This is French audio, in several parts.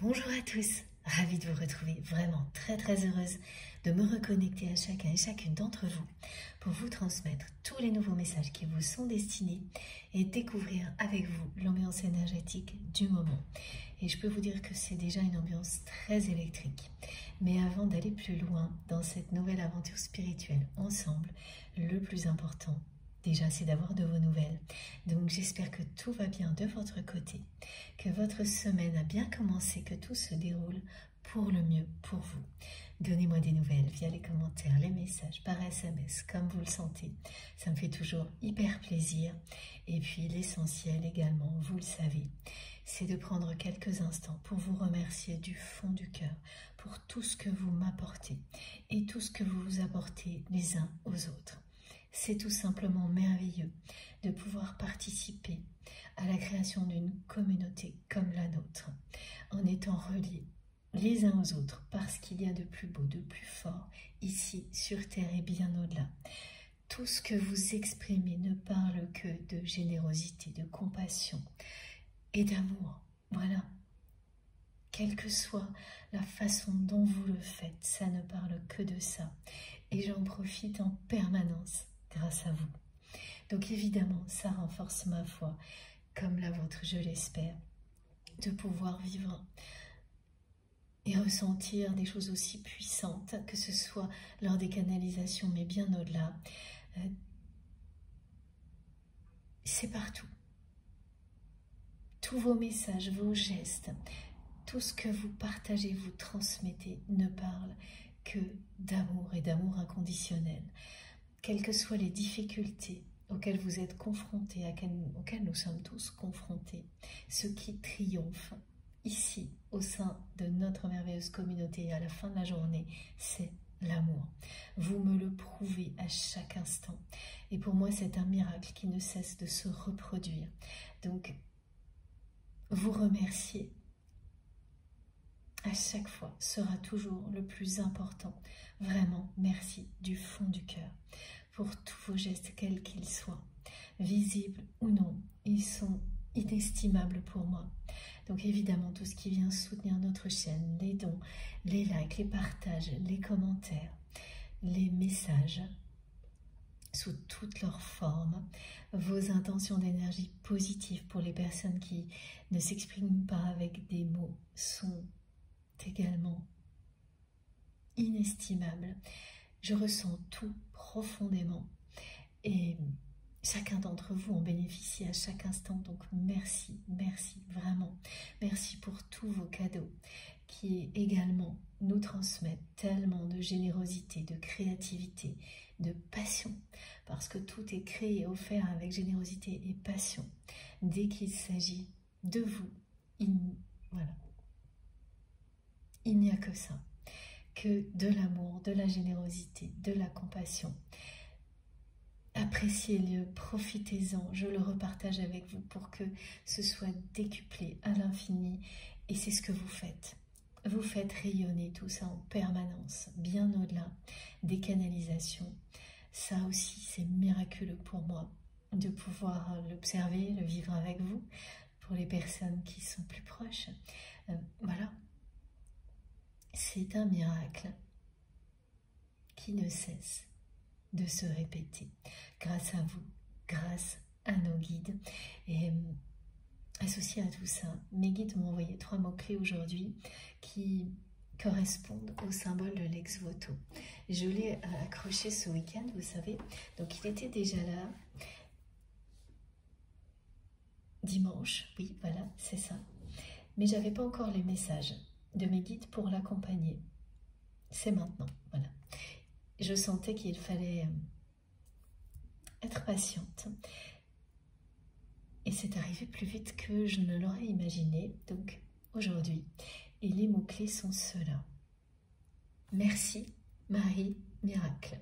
Bonjour à tous, ravie de vous retrouver, vraiment très heureuse de me reconnecter à chacun et chacune d'entre vous pour vous transmettre tous les nouveaux messages qui vous sont destinés et découvrir avec vous l'ambiance énergétique du moment. Et je peux vous dire que c'est déjà une ambiance très électrique. Mais avant d'aller plus loin dans cette nouvelle aventure spirituelle ensemble, le plus important, déjà, c'est d'avoir de vos nouvelles. Donc, j'espère que tout va bien de votre côté, que votre semaine a bien commencé, que tout se déroule pour le mieux pour vous. Donnez-moi des nouvelles via les commentaires, les messages, par SMS, comme vous le sentez. Ça me fait toujours hyper plaisir. Et puis, l'essentiel également, vous le savez, c'est de prendre quelques instants pour vous remercier du fond du cœur pour tout ce que vous m'apportez et tout ce que vous vous apportez les uns aux autres. C'est tout simplement merveilleux de pouvoir participer à la création d'une communauté comme la nôtre, en étant reliés les uns aux autres, parce qu'il y a de plus beau, de plus fort, ici, sur Terre et bien au-delà. Tout ce que vous exprimez ne parle que de générosité, de compassion et d'amour. Voilà. Quelle que soit la façon dont vous le faites, ça ne parle que de ça. Et j'en profite en permanence grâce à vous. Donc évidemment, ça renforce ma foi, comme la vôtre, je l'espère, de pouvoir vivre et ressentir des choses aussi puissantes, que ce soit lors des canalisations, mais bien au-delà. C'est partout. Tous vos messages, vos gestes, tout ce que vous partagez, vous transmettez, ne parle que d'amour et d'amour inconditionnel. Quelles que soient les difficultés auxquelles vous êtes confrontés, auxquelles nous sommes tous confrontés, ce qui triomphe ici, au sein de notre merveilleuse communauté, à la fin de la journée, c'est l'amour. Vous me le prouvez à chaque instant. Et pour moi, c'est un miracle qui ne cesse de se reproduire. Donc, vous remercier à chaque fois sera toujours le plus important. Vraiment, merci du fond du cœur pour tous vos gestes, quels qu'ils soient, visibles ou non. Ils sont inestimables pour moi. Donc évidemment, tout ce qui vient soutenir notre chaîne, les dons, les likes, les partages, les commentaires, les messages, sous toutes leurs formes, vos intentions d'énergie positive pour les personnes qui ne s'expriment pas avec des mots sont également inestimables. Je ressens tout profondément et chacun d'entre vous en bénéficie à chaque instant. Donc merci, merci vraiment. Merci pour tous vos cadeaux qui également nous transmettent tellement de générosité, de créativité, de passion. Parce que tout est créé et offert avec générosité et passion. Dès qu'il s'agit de vous, voilà. Il n'y a que ça, que de l'amour, de la générosité, de la compassion. Appréciez-le, profitez-en, je le repartage avec vous pour que ce soit décuplé à l'infini. Et c'est ce que vous faites. Vous faites rayonner tout ça en permanence, bien au-delà des canalisations. Ça aussi, c'est miraculeux pour moi de pouvoir l'observer, le vivre avec vous, pour les personnes qui sont plus proches. Voilà. C'est un miracle qui ne cesse de se répéter grâce à vous, grâce à nos guides. Et associé à tout ça, mes guides m'ont envoyé 3 mots-clés aujourd'hui qui correspondent au symbole de l'ex-voto. Je l'ai accroché ce week-end, vous savez, donc il était déjà là dimanche, oui, voilà, c'est ça. Mais j'avais pas encore les messages de mes guides pour l'accompagner. C'est maintenant, voilà. Je sentais qu'il fallait être patiente. Et c'est arrivé plus vite que je ne l'aurais imaginé, donc aujourd'hui. Et les mots-clés sont ceux-là. Merci, Marie, miracle.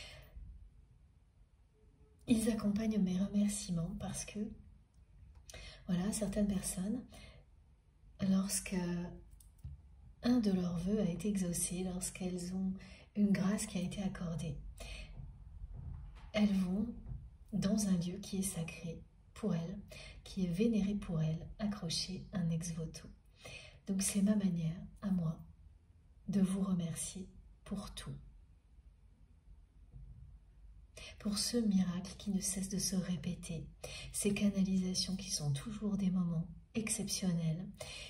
Ils accompagnent mes remerciements parce que, voilà, certaines personnes, lorsque un de leurs vœux a été exaucé, lorsqu'elles ont une grâce qui a été accordée, elles vont dans un lieu qui est sacré pour elles, qui est vénéré pour elles, accrocher un ex-voto. Donc c'est ma manière, à moi, de vous remercier pour tout. Pour ce miracle qui ne cesse de se répéter, ces canalisations qui sont toujours des moments exceptionnels,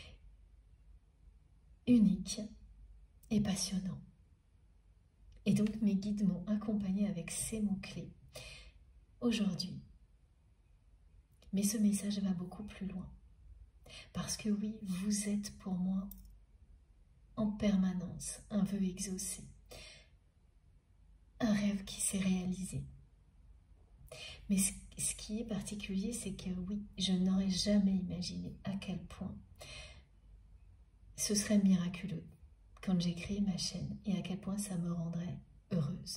uniques et passionnants. Et donc mes guides m'ont accompagné avec ces mots-clés aujourd'hui. Mais ce message va beaucoup plus loin. Parce que oui, vous êtes pour moi en permanence un vœu exaucé, un rêve qui s'est réalisé. Mais ce qui est particulier, c'est que oui, je n'aurais jamais imaginé à quel point ce serait miraculeux quand j'ai créé ma chaîne et à quel point ça me rendrait heureuse.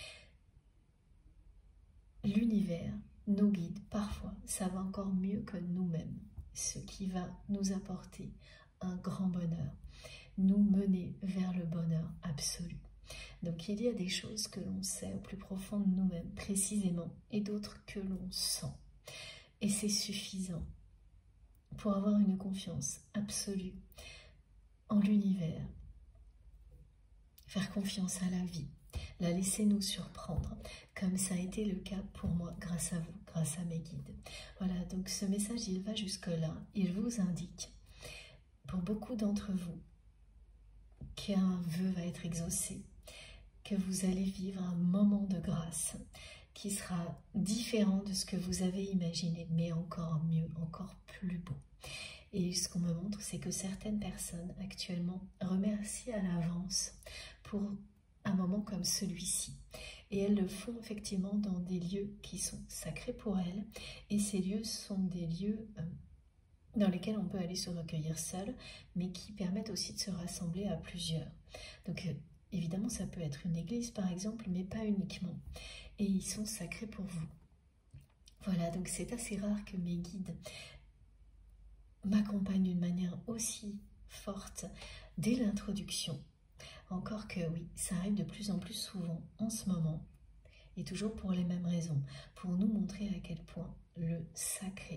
L'univers, nos guides, parfois, savent encore mieux que nous-mêmes, ce qui va nous apporter un grand bonheur, nous mener vers le bonheur absolu. Donc il y a des choses que l'on sait au plus profond de nous-mêmes, précisément, et d'autres que l'on sent. Et c'est suffisant pour avoir une confiance absolue en l'univers, faire confiance à la vie, la laisser nous surprendre, comme ça a été le cas pour moi, grâce à vous, grâce à mes guides. Voilà, donc ce message, il va jusque-là, il vous indique, pour beaucoup d'entre vous, qu'un vœu va être exaucé, que vous allez vivre un moment de grâce qui sera différent de ce que vous avez imaginé, mais encore mieux, encore plus beau. Et ce qu'on me montre, c'est que certaines personnes actuellement remercient à l'avance pour un moment comme celui-ci. Et elles le font effectivement dans des lieux qui sont sacrés pour elles. Et ces lieux sont des lieux dans lesquels on peut aller se recueillir seul, mais qui permettent aussi de se rassembler à plusieurs. Donc évidemment, ça peut être une église par exemple, mais pas uniquement. Et ils sont sacrés pour vous. Voilà, donc c'est assez rare que mes guides m'accompagnent d'une manière aussi forte dès l'introduction. Encore que oui, ça arrive de plus en plus souvent en ce moment, et toujours pour les mêmes raisons, pour nous montrer à quel point le sacré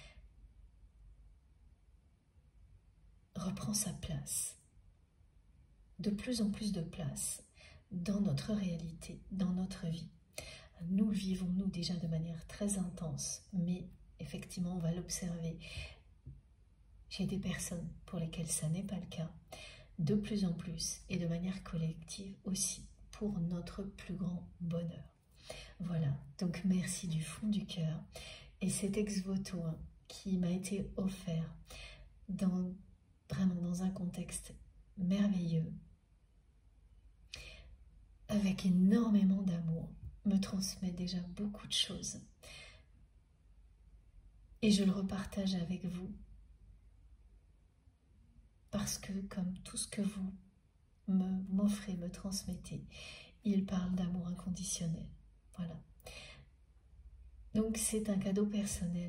reprend sa place, de plus en plus de place dans notre réalité, dans notre vie. Nous le vivons, nous, déjà de manière très intense, mais effectivement, on va l'observer chez des personnes pour lesquelles ça n'est pas le cas, de plus en plus, et de manière collective aussi, pour notre plus grand bonheur. Voilà, donc merci du fond du cœur. Et cet ex-voto qui m'a été offert vraiment dans un contexte merveilleux, avec énormément d'amour, me transmet déjà beaucoup de choses. Et je le repartage avec vous, parce que comme tout ce que vous m'offrez, me transmettez, il parle d'amour inconditionnel. Voilà. Donc c'est un cadeau personnel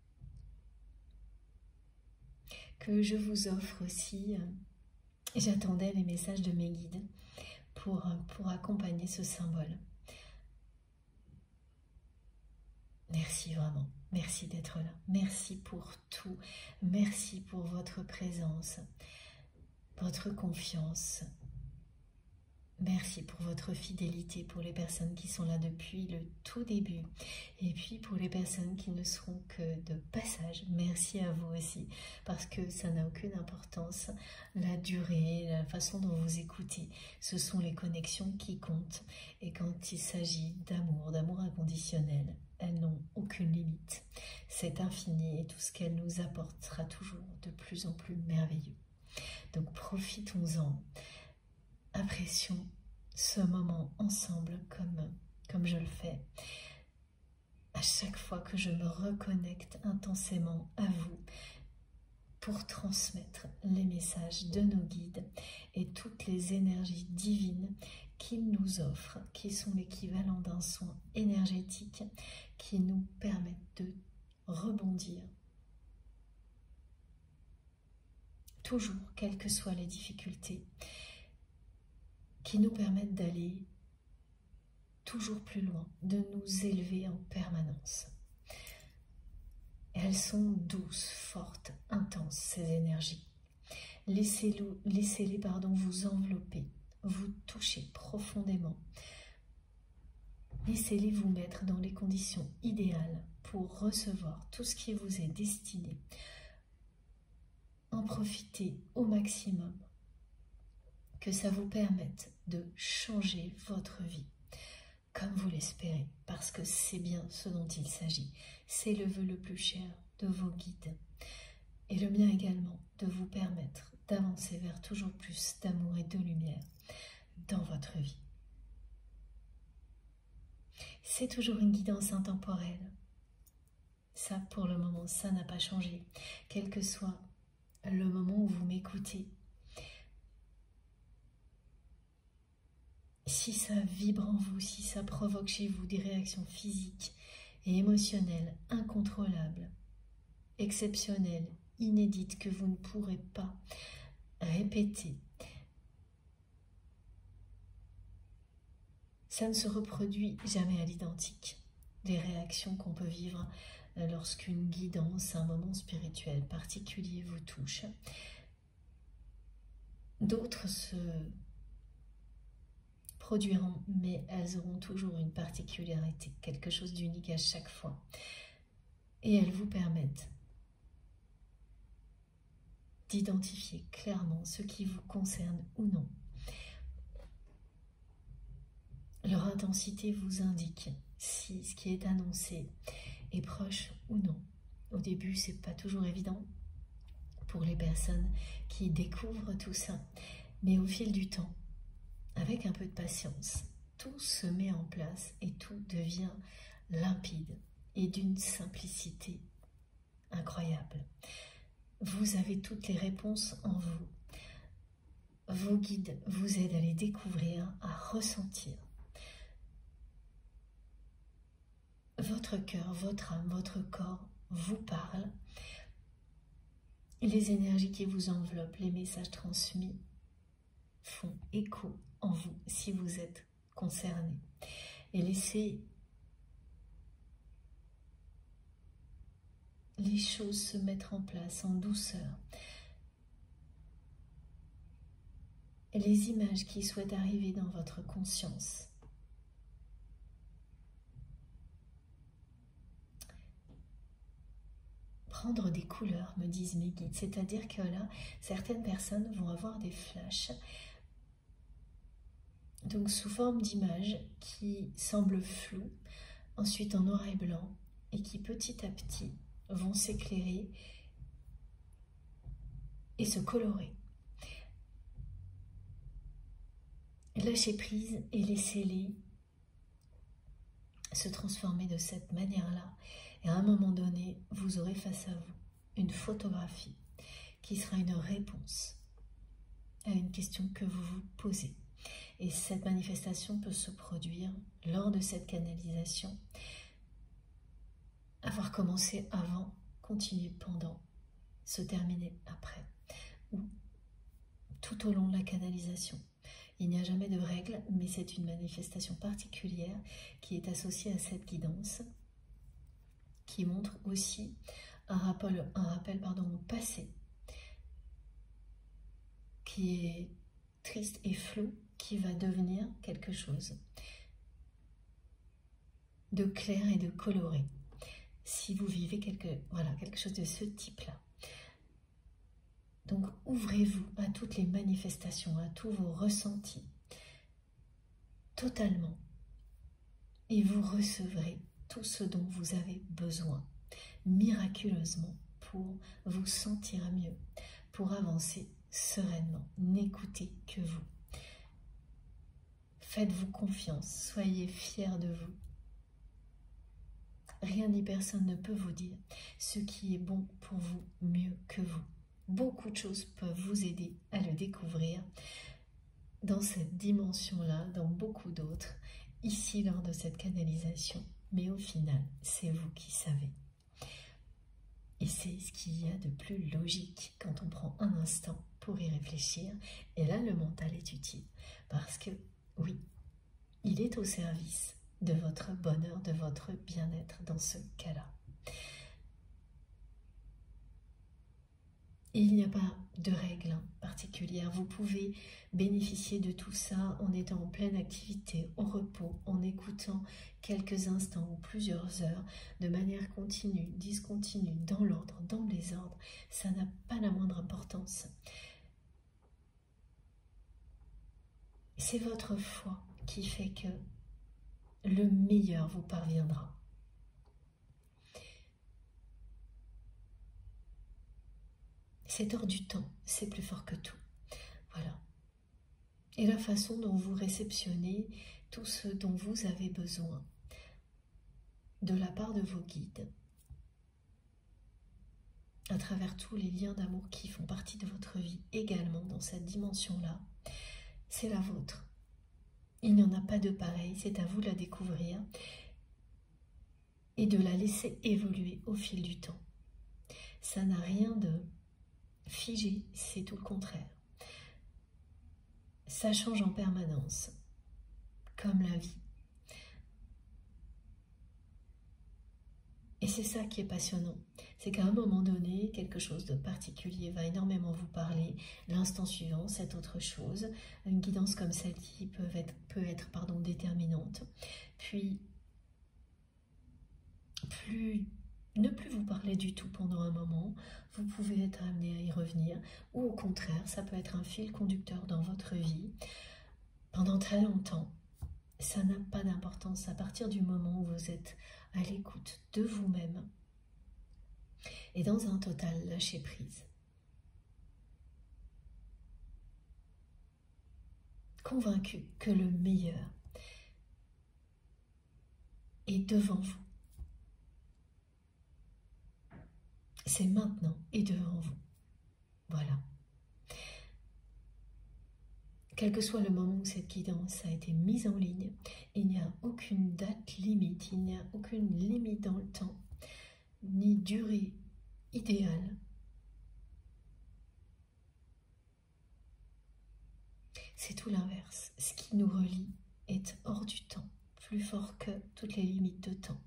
que je vous offre aussi. J'attendais les messages de mes guides pour accompagner ce symbole. Merci vraiment, merci d'être là, merci pour tout, merci pour votre présence, votre confiance, merci pour votre fidélité, pour les personnes qui sont là depuis le tout début, et puis pour les personnes qui ne seront que de passage, merci à vous aussi, parce que ça n'a aucune importance, la durée, la façon dont vous écoutez, ce sont les connexions qui comptent, et quand il s'agit d'amour inconditionnel, elles n'ont aucune limite, c'est infini, et tout ce qu'elles nous apportent sera toujours de plus en plus merveilleux. Donc profitons-en, apprécions ce moment ensemble comme je le fais. À chaque fois que je me reconnecte intensément à vous pour transmettre les messages de nos guides et toutes les énergies divines qu'ils nous offrent, qui sont l'équivalent d'un soin énergétique qui nous permettent de rebondir toujours, quelles que soient les difficultés, qui nous permettent d'aller toujours plus loin, de nous élever en permanence. Et elles sont douces, fortes, intenses, ces énergies. Laissez-les vous envelopper, vous toucher profondément. Laissez-les vous mettre dans les conditions idéales pour recevoir tout ce qui vous est destiné. En profitez au maximum. Que ça vous permette de changer votre vie comme vous l'espérez, parce que c'est bien ce dont il s'agit. C'est le vœu le plus cher de vos guides et le mien également, de vous permettre d'avancer vers toujours plus d'amour et de lumière dans votre vie. C'est toujours une guidance intemporelle. Ça, pour le moment, ça n'a pas changé. Quel que soit le moment où vous m'écoutez, si ça vibre en vous, si ça provoque chez vous des réactions physiques et émotionnelles incontrôlables, exceptionnelles, inédites, que vous ne pourrez pas répéter, ça ne se reproduit jamais à l'identique. Les réactions qu'on peut vivre lorsqu'une guidance, un moment spirituel particulier vous touche. D'autres se produiront, mais elles auront toujours une particularité, quelque chose d'unique à chaque fois. Et elles vous permettent d'identifier clairement ce qui vous concerne ou non. Leur intensité vous indique si ce qui est annoncé est proche ou non. Au début, c'est pas toujours évident pour les personnes qui découvrent tout ça, mais au fil du temps, avec un peu de patience, tout se met en place et tout devient limpide et d'une simplicité incroyable. Vous avez toutes les réponses en vous. Vos guides vous aident à les découvrir, à ressentir. Votre cœur, votre âme, votre corps vous parlent. Les énergies qui vous enveloppent, les messages transmis font écho en vous si vous êtes concerné. Et laissez les choses se mettre en place en douceur. Et les images qui souhaitent arriver dans votre conscience. Prendre des couleurs, me disent mes guides. C'est-à-dire que là, certaines personnes vont avoir des flashs, donc sous forme d'images qui semblent floues, ensuite en noir et blanc, et qui petit à petit vont s'éclairer et se colorer. Lâchez prise et laissez-les se transformer de cette manière-là. Et à un moment donné, vous aurez face à vous une photographie qui sera une réponse à une question que vous vous posez. Et cette manifestation peut se produire lors de cette canalisation, avoir commencé avant, continuer pendant, se terminer après, ou tout au long de la canalisation. Il n'y a jamais de règle, mais c'est une manifestation particulière qui est associée à cette guidance, qui montre aussi un rappel au passé, qui est triste et flou, qui va devenir quelque chose de clair et de coloré. Si vous vivez quelque chose de ce type-là. Donc, ouvrez-vous à toutes les manifestations, à tous vos ressentis, totalement. Et vous recevrez tout ce dont vous avez besoin, miraculeusement, pour vous sentir mieux, pour avancer sereinement. N'écoutez que vous. Faites-vous confiance, soyez fiers de vous. Rien ni personne ne peut vous dire ce qui est bon pour vous mieux que vous. Beaucoup de choses peuvent vous aider à le découvrir dans cette dimension-là, dans beaucoup d'autres, ici lors de cette canalisation. Mais au final, c'est vous qui savez. Et c'est ce qu'il y a de plus logique quand on prend un instant pour y réfléchir. Et là, le mental est utile. Parce que, oui, il est au service de votre bonheur, de votre bien-être dans ce cas-là. il n'y a pas de règles particulières. Vous pouvez bénéficier de tout ça en étant en pleine activité, au repos, en écoutant quelques instants ou plusieurs heures, de manière continue, discontinue, dans l'ordre, dans le désordre. Ça n'a pas la moindre importance. C'est votre foi qui fait que le meilleur vous parviendra. C'est hors du temps, c'est plus fort que tout. Voilà. Et la façon dont vous réceptionnez tout ce dont vous avez besoin de la part de vos guides, à travers tous les liens d'amour qui font partie de votre vie également dans cette dimension-là, c'est la vôtre. Il n'y en a pas de pareil, c'est à vous de la découvrir et de la laisser évoluer au fil du temps. Ça n'a rien de figé, c'est tout le contraire. Ça change en permanence, comme la vie. Et c'est ça qui est passionnant, c'est qu'à un moment donné, quelque chose de particulier va énormément vous parler. L'instant suivant, c'est autre chose. Une guidance comme celle-ci peut être déterminante. Puis, ne plus vous parler du tout pendant un moment, vous pouvez être amené à y revenir. Ou au contraire, ça peut être un fil conducteur dans votre vie pendant très longtemps. Ça n'a pas d'importance à partir du moment où vous êtes à l'écoute de vous-même et dans un total lâcher prise. Convaincu que le meilleur est devant vous. C'est maintenant et devant vous. Voilà. Quel que soit le moment où cette guidance a été mise en ligne, il n'y a aucune date limite, il n'y a aucune limite dans le temps, ni durée idéale. C'est tout l'inverse. Ce qui nous relie est hors du temps, plus fort que toutes les limites de temps.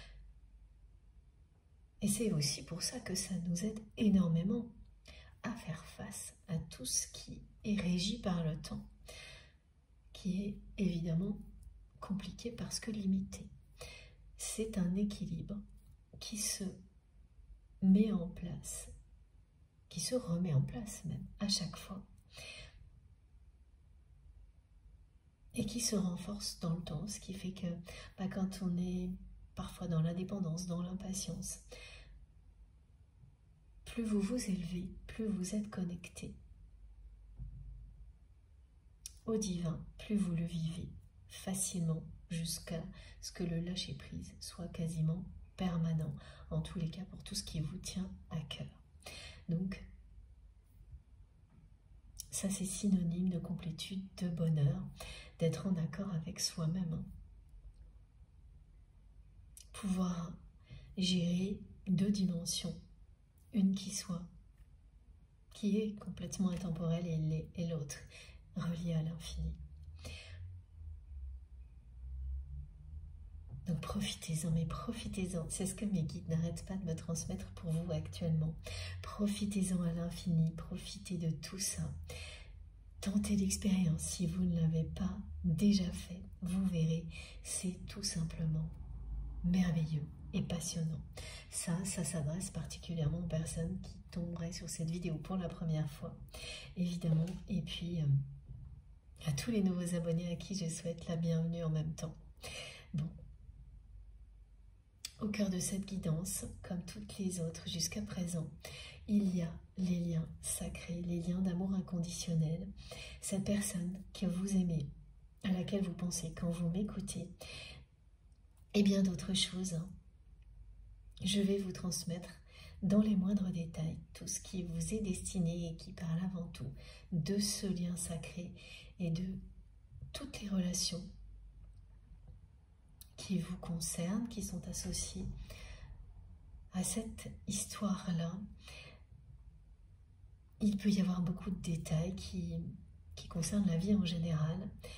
Et c'est aussi pour ça que ça nous aide énormément à faire face à tout ce qui est régi par le temps, qui est évidemment compliqué parce que limité. C'est un équilibre qui se met en place, qui se remet en place même à chaque fois, et qui se renforce dans le temps, ce qui fait que quand on est parfois dans l'indépendance, dans l'impatience, plus vous vous élevez, plus vous êtes connecté au divin, plus vous le vivez facilement jusqu'à ce que le lâcher-prise soit quasiment permanent, en tous les cas pour tout ce qui vous tient à cœur. Donc, ça c'est synonyme de complétude, de bonheur, d'être en accord avec soi-même. Pouvoir gérer deux dimensions, une qui est complètement intemporelle et l'autre reliée à l'infini. Donc profitez-en, mais profitez-en. C'est ce que mes guides n'arrêtent pas de me transmettre pour vous actuellement. Profitez-en à l'infini, profitez de tout ça. Tentez l'expérience. Si vous ne l'avez pas déjà fait, vous verrez, c'est tout simplement merveilleux et passionnant. Ça s'adresse particulièrement aux personnes qui tomberaient sur cette vidéo pour la première fois, évidemment, et puis à tous les nouveaux abonnés à qui je souhaite la bienvenue en même temps. Bon. Au cœur de cette guidance, comme toutes les autres jusqu'à présent, il y a les liens sacrés, les liens d'amour inconditionnel. Cette personne que vous aimez, à laquelle vous pensez quand vous m'écoutez, et bien d'autres choses. Je vais vous transmettre dans les moindres détails tout ce qui vous est destiné et qui parle avant tout de ce lien sacré et de toutes les relations qui vous concernent, qui sont associées à cette histoire-là. Il peut y avoir beaucoup de détails qui concernent la vie en général,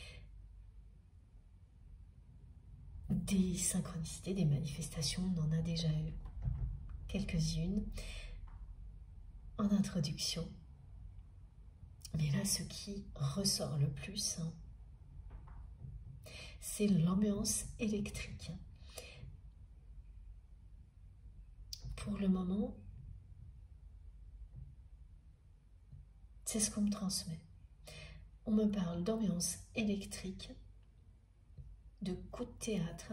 des synchronicités, des manifestations, on en a déjà eu quelques-unes. en introduction. Mais là, ce qui ressort le plus, hein, c'est l'ambiance électrique. Pour le moment, c'est ce qu'on me transmet. On me parle d'ambiance électrique, de coups de théâtre,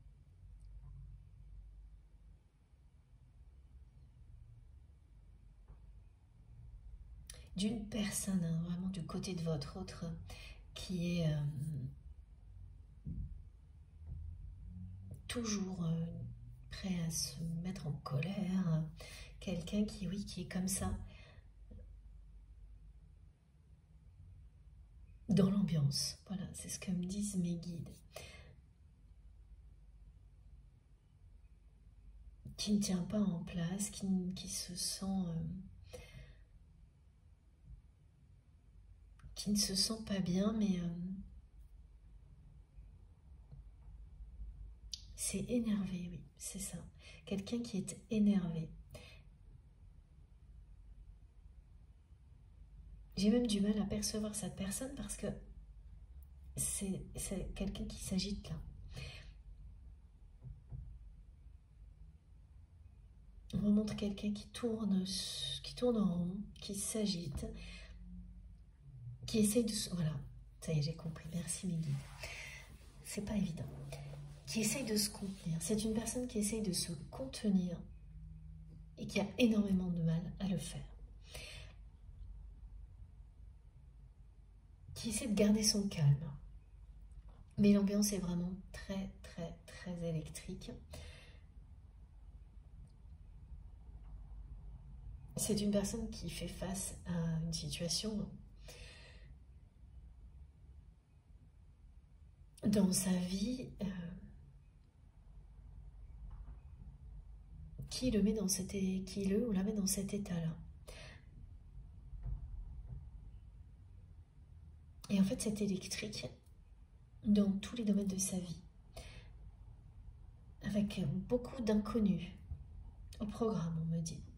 d'une personne, hein, vraiment du côté de votre autre, qui est toujours prêt à se mettre en colère, quelqu'un qui, oui, qui est comme ça, dans l'ambiance. Voilà, c'est ce que me disent mes guides. Qui ne tient pas en place, qui se sent... qui ne se sent pas bien, mais c'est énervé, oui, c'est ça. Quelqu'un qui est énervé. J'ai même du mal à percevoir cette personne parce que c'est quelqu'un qui s'agite là. On me montre quelqu'un qui tourne en rond, qui s'agite, qui essaye de... Voilà, ça y est, j'ai compris, merci mes guides. C'est pas évident. Qui essaye de se contenir. C'est une personne qui essaye de se contenir et qui a énormément de mal à le faire. Qui essaie de garder son calme. Mais l'ambiance est vraiment très, très, très électrique. C'est une personne qui fait face à une situation dans sa vie qui le ou la met dans cet état-là. Et en fait, c'est électrique dans tous les domaines de sa vie, avec beaucoup d'inconnus au programme, on me dit.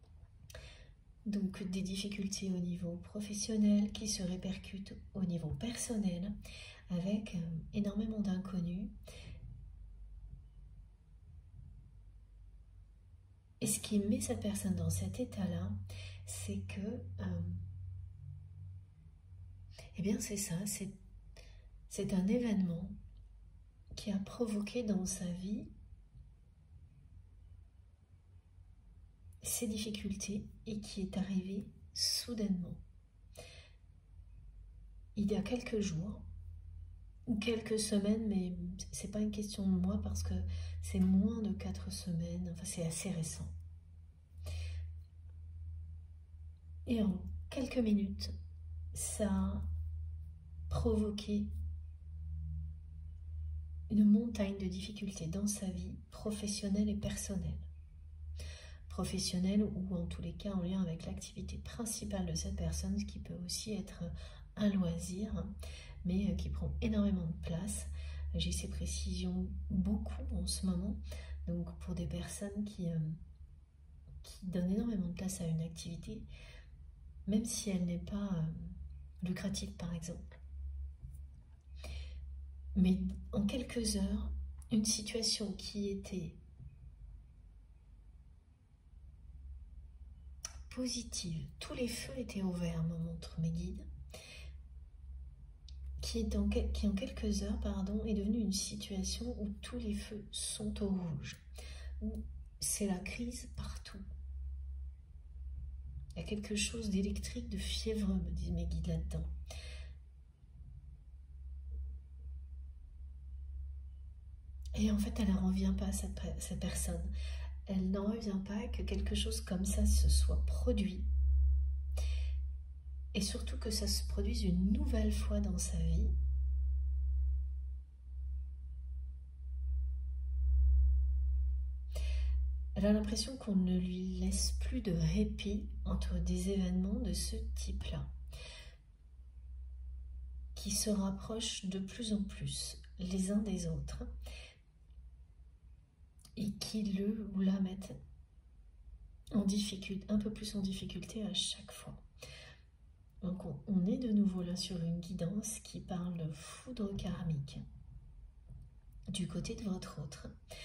Donc des difficultés au niveau professionnel qui se répercutent au niveau personnel, avec énormément d'inconnus. Et ce qui met cette personne dans cet état-là, c'est que, eh bien c'est ça, c'est un événement qui a provoqué dans sa vie ces difficultés et qui est arrivé soudainement. Il y a quelques jours, ou quelques semaines, mais c'est pas une question de mois parce que c'est moins de 4 semaines, enfin c'est assez récent. Et en quelques minutes, ça a provoqué une montagne de difficultés dans sa vie professionnelle et personnelle. Professionnelle ou en tous les cas en lien avec l'activité principale de cette personne, ce qui peut aussi être un loisir, mais qui prend énormément de place. J'ai ces précisions beaucoup en ce moment, donc pour des personnes qui donnent énormément de place à une activité, même si elle n'est pas lucrative par exemple. Mais en quelques heures, une situation qui était positive, tous les feux étaient au vert, me montrent mes guides, qui en quelques heures, est devenue une situation où tous les feux sont au rouge, où c'est la crise partout. Il y a quelque chose d'électrique, de fiévreux, me disent mes guides là-dedans. Et en fait, elle n'en revient pas, cette personne. Elle n'en revient pas que quelque chose comme ça se soit produit. Et surtout que ça se produise une nouvelle fois dans sa vie. Elle a l'impression qu'on ne lui laisse plus de répit entre des événements de ce type-là, qui se rapprochent de plus en plus les uns des autres et qui le ou la mettent en difficulté, un peu plus en difficulté à chaque fois. Donc on est de nouveau là sur une guidance qui parle de foudre karmique du côté de votre autre.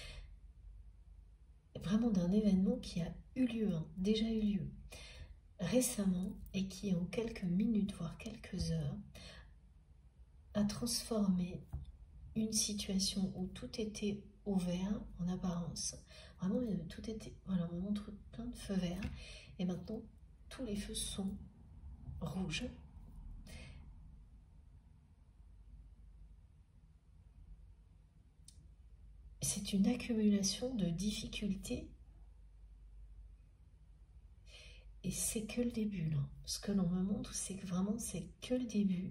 Vraiment d'un événement qui a eu lieu, déjà eu lieu récemment et qui en quelques minutes, voire quelques heures, a transformé une situation où tout était au vert en apparence. Vraiment, tout était, voilà, on montre plein de feux verts et maintenant tous les feux sont rouges. C'est une accumulation de difficultés et c'est que le début là. Ce que l'on me montre, c'est que vraiment c'est que le début.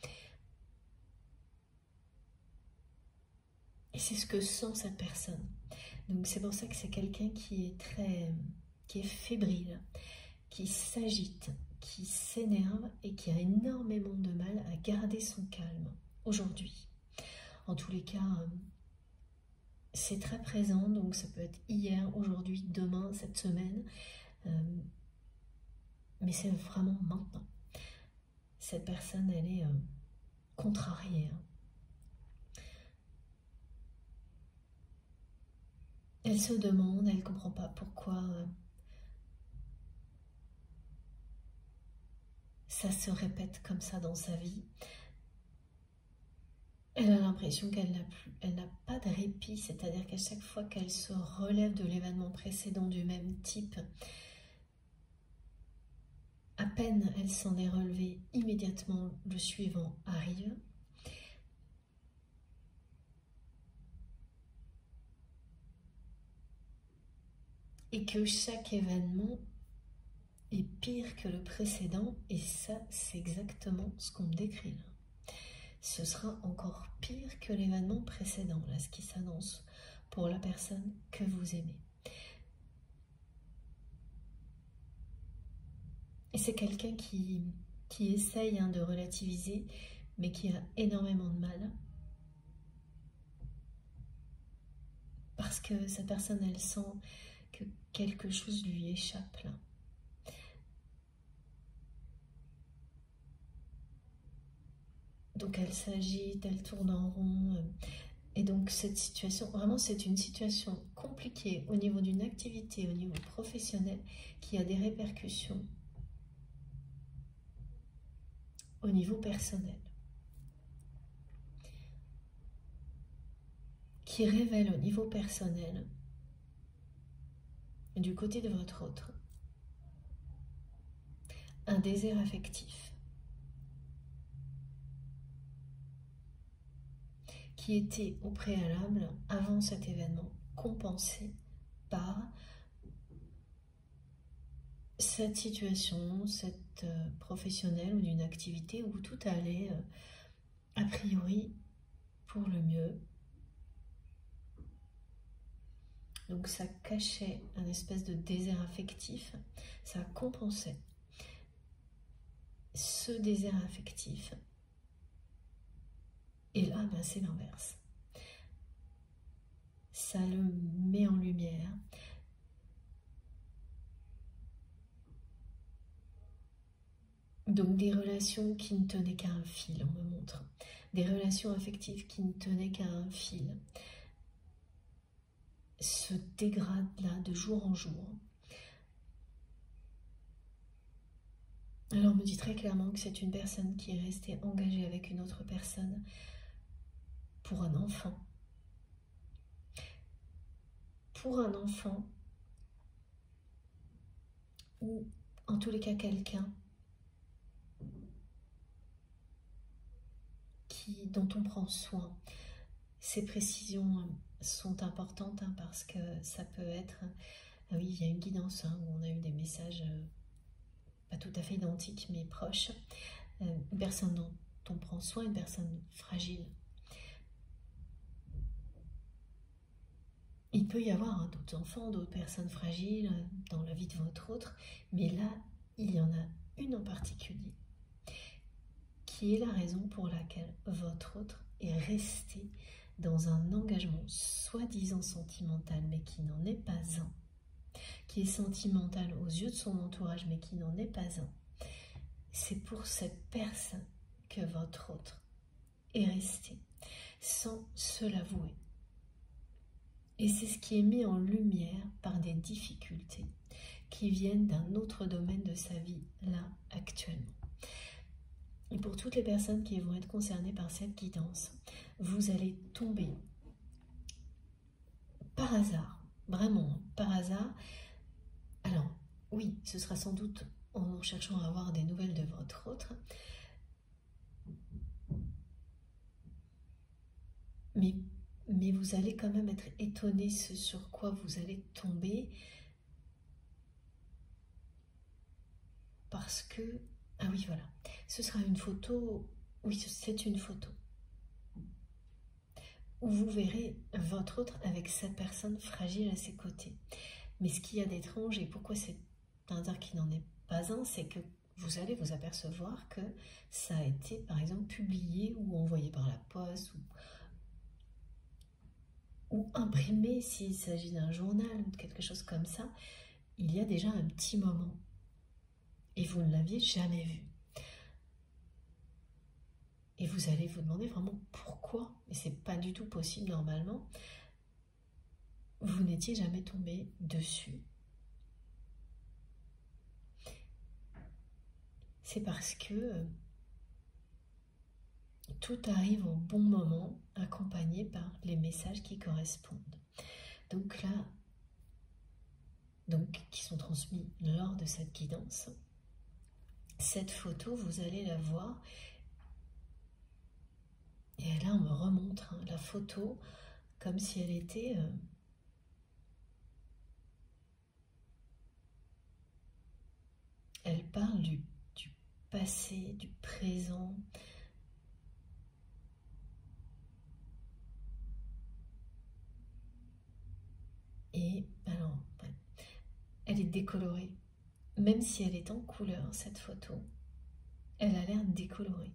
Et c'est ce que sent cette personne. Donc c'est pour ça que c'est quelqu'un qui est fébrile, qui s'agite, qui s'énerve et qui a énormément de mal à garder son calme aujourd'hui. En tous les cas, c'est très présent, donc ça peut être hier, aujourd'hui, demain, cette semaine, mais c'est vraiment maintenant. Cette personne, elle est contrariée. Elle se demande, elle ne comprend pas pourquoi ça se répète comme ça dans sa vie. Elle a l'impression qu'elle n'a pas de répit, c'est-à-dire qu'à chaque fois qu'elle se relève de l'événement précédent du même type, à peine elle s'en est relevée, immédiatement le suivant arrive. Et que chaque événement est pire que le précédent, et ça, c'est exactement ce qu'on me décrit là. Ce sera encore pire que l'événement précédent, là, ce qui s'annonce pour la personne que vous aimez. Et c'est quelqu'un qui essaye de relativiser, mais qui a énormément de mal. Parce que cette personne, elle sent que quelque chose lui échappe là. Donc elle s'agite, elle tourne en rond. Et donc cette situation, vraiment c'est une situation compliquée au niveau d'une activité, au niveau professionnel, qui a des répercussions au niveau personnel. Qui révèle au niveau personnel, du côté de votre autre, un désir affectif qui était au préalable, avant cet événement, compensé par cette situation, cette professionnelle ou d'une activité où tout allait a priori pour le mieux. Donc ça cachait un espèce de désert affectif, ça compensait ce désert affectif. Et là, ben, c'est l'inverse. Ça le met en lumière. Donc des relations qui ne tenaient qu'à un fil, on me montre. Des relations affectives qui ne tenaient qu'à un fil se dégradent là de jour en jour. Alors on me dit très clairement que c'est une personne qui est restée engagée avec une autre personne pour un enfant. Pour un enfant, ou en tous les cas quelqu'un dont on prend soin. Ces précisions sont importantes parce que ça peut être, oui, il y a une guidance où on a eu des messages pas tout à fait identiques mais proches, une personne dont on prend soin, une personne fragile. Il peut y avoir d'autres enfants, d'autres personnes fragiles dans la vie de votre autre, mais là, il y en a une en particulier qui est la raison pour laquelle votre autre est resté dans un engagement soi-disant sentimental, mais qui n'en est pas un, qui est sentimental aux yeux de son entourage, mais qui n'en est pas un, c'est pour cette personne que votre autre est resté sans se l'avouer. Et c'est ce qui est mis en lumière par des difficultés qui viennent d'un autre domaine de sa vie, là, actuellement. Et pour toutes les personnes qui vont être concernées par cette guidance, vous allez tomber par hasard, vraiment par hasard. Alors, oui, ce sera sans doute en cherchant à avoir des nouvelles de votre autre, mais vous allez quand même être étonné ce sur quoi vous allez tomber, parce que, ah oui, voilà, ce sera une photo, oui, c'est une photo, où vous verrez votre autre avec cette personne fragile à ses côtés. Mais ce qu'il y a d'étrange, et pourquoi c'est un hasard qui n'en est pas un, c'est que vous allez vous apercevoir que ça a été, par exemple, publié ou envoyé par la poste, ou imprimé s'il s'agit d'un journal ou de quelque chose comme ça, il y a déjà un petit moment. Et vous ne l'aviez jamais vu. Et vous allez vous demander vraiment pourquoi, mais c'est pas du tout possible normalement, vous n'étiez jamais tombé dessus. C'est parce que tout arrive au bon moment, accompagné par les messages qui correspondent. Donc là, qui sont transmis lors de cette guidance, cette photo, vous allez la voir. Et là, on me remontre la photo comme si elle était... elle parle du passé, du présent. Et alors, ouais, elle est décolorée. Même si elle est en couleur, cette photo, elle a l'air décolorée.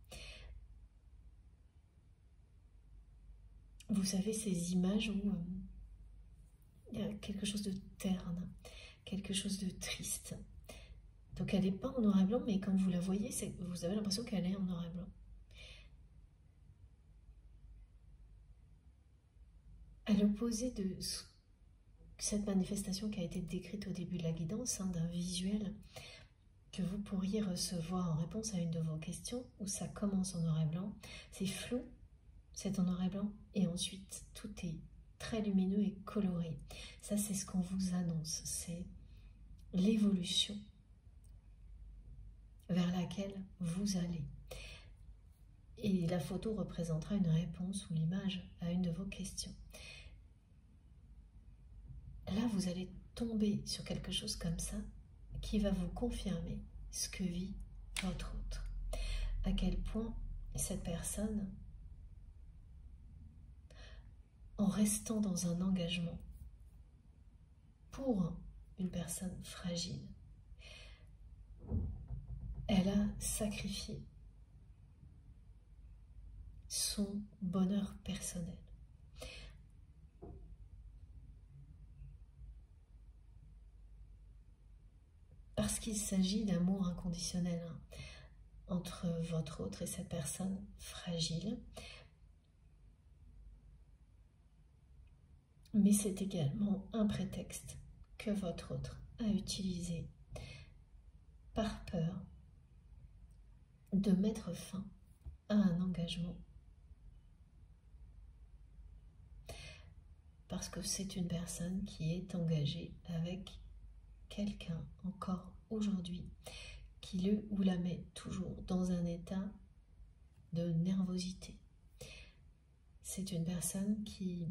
Vous savez, ces images où il y a quelque chose de terne, quelque chose de triste. Donc elle n'est pas en noir et blanc, mais quand vous la voyez, vous avez l'impression qu'elle est en noir et blanc. À l'opposé de cette manifestation qui a été décrite au début de la guidance, d'un visuel que vous pourriez recevoir en réponse à une de vos questions, où ça commence en noir et blanc, c'est flou, c'est en noir et blanc, et ensuite tout est très lumineux et coloré. Ça, c'est ce qu'on vous annonce, c'est l'évolution vers laquelle vous allez. Et la photo représentera une réponse ou l'image à une de vos questions. Là, vous allez tomber sur quelque chose comme ça qui va vous confirmer ce que vit votre autre. À quel point cette personne, en restant dans un engagement pour une personne fragile, elle a sacrifié son bonheur personnel. Parce qu'il s'agit d'amour inconditionnel entre votre autre et cette personne fragile. Mais c'est également un prétexte que votre autre a utilisé par peur de mettre fin à un engagement. Parce que c'est une personne qui est engagée avec quelqu'un encore aujourd'hui qui le ou la met toujours dans un état de nervosité. C'est une personne qui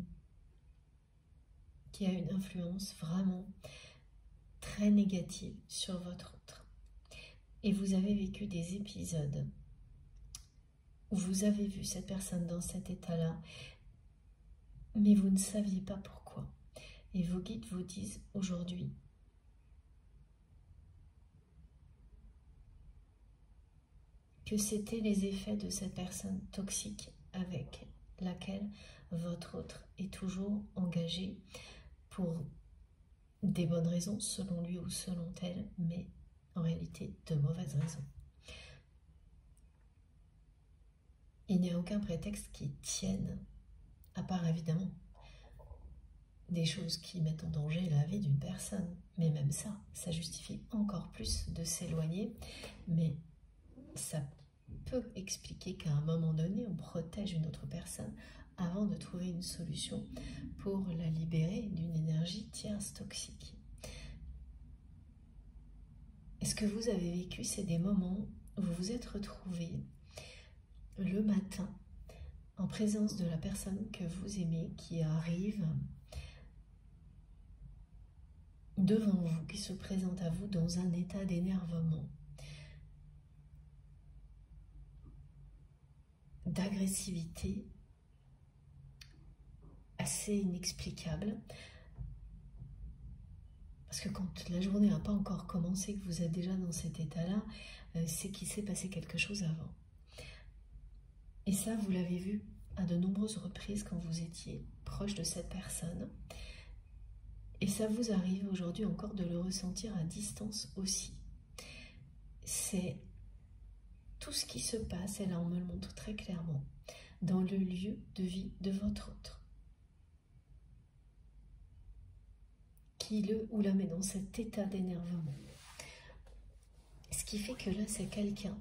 a une influence vraiment très négative sur votre autre. Et vous avez vécu des épisodes où vous avez vu cette personne dans cet état-là, mais vous ne saviez pas pourquoi. Et vos guides vous disent aujourd'hui que c'était les effets de cette personne toxique avec laquelle votre autre est toujours engagé pour des bonnes raisons selon lui ou selon elle, mais en réalité de mauvaises raisons. Il n'y a aucun prétexte qui tienne, à part évidemment des choses qui mettent en danger la vie d'une personne. Mais même ça, ça justifie encore plus de s'éloigner, mais ça peut expliquer qu'à un moment donné, on protège une autre personne avant de trouver une solution pour la libérer d'une énergie tierce toxique. Est-ce que vous avez vécu, c'est des moments où vous vous êtes retrouvé le matin en présence de la personne que vous aimez qui arrive devant vous, qui se présente à vous dans un état d'énervement, d'agressivité assez inexplicable, parce que quand la journée n'a pas encore commencé, que vous êtes déjà dans cet état-là, c'est qu'il s'est passé quelque chose avant. Et ça, vous l'avez vu à de nombreuses reprises quand vous étiez proche de cette personne. Et ça vous arrive aujourd'hui encore de le ressentir à distance aussi. C'est tout ce qui se passe, et là on me le montre très clairement, dans le lieu de vie de votre autre, qui le ou la met dans cet état d'énervement. Ce qui fait que là c'est quelqu'un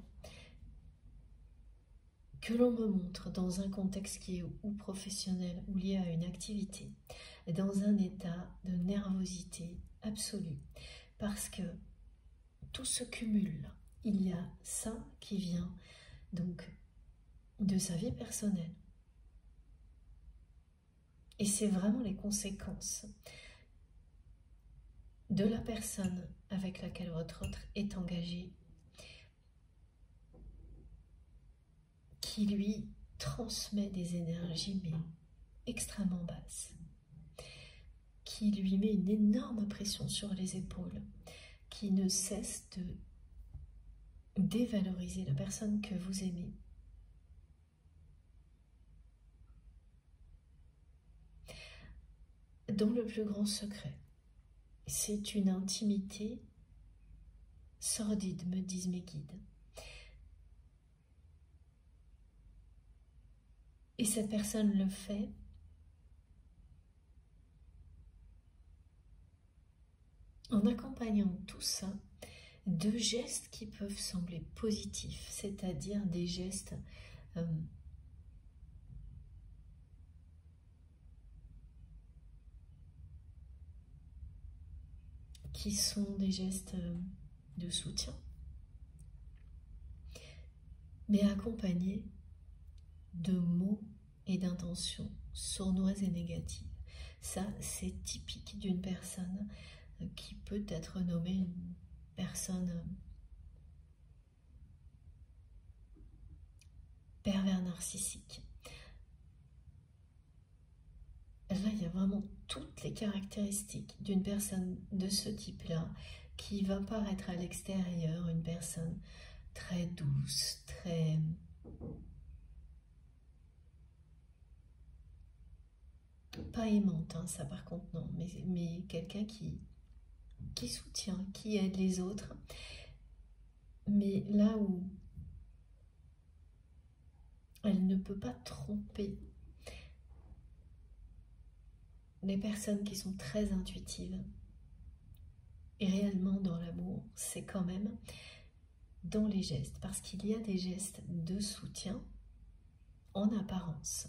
que l'on me montre dans un contexte qui est ou professionnel ou lié à une activité, dans un état de nervosité absolue, parce que tout se cumule. Il y a ça qui vient donc de sa vie personnelle. Et c'est vraiment les conséquences de la personne avec laquelle votre autre est engagé qui lui transmet des énergies mais extrêmement basses, qui lui met une énorme pression sur les épaules, qui ne cesse de dévaloriser la personne que vous aimez. Dans le plus grand secret, c'est une intimité sordide, me disent mes guides. Et cette personne le fait en accompagnant tout ça de gestes qui peuvent sembler positifs, c'est-à-dire des gestes qui sont des gestes de soutien, mais accompagnés de mots et d'intentions sournoises et négatives. Ça, c'est typique d'une personne qui peut être nommée une personne pervers narcissique. Là, il y a vraiment toutes les caractéristiques d'une personne de ce type-là qui va paraître à l'extérieur une personne très douce, très pas aimante, hein, ça par contre non, mais quelqu'un qui soutient, qui aide les autres. Mais là où elle ne peut pas tromper les personnes qui sont très intuitives et réellement dans l'amour, c'est quand même dans les gestes, parce qu'il y a des gestes de soutien en apparence,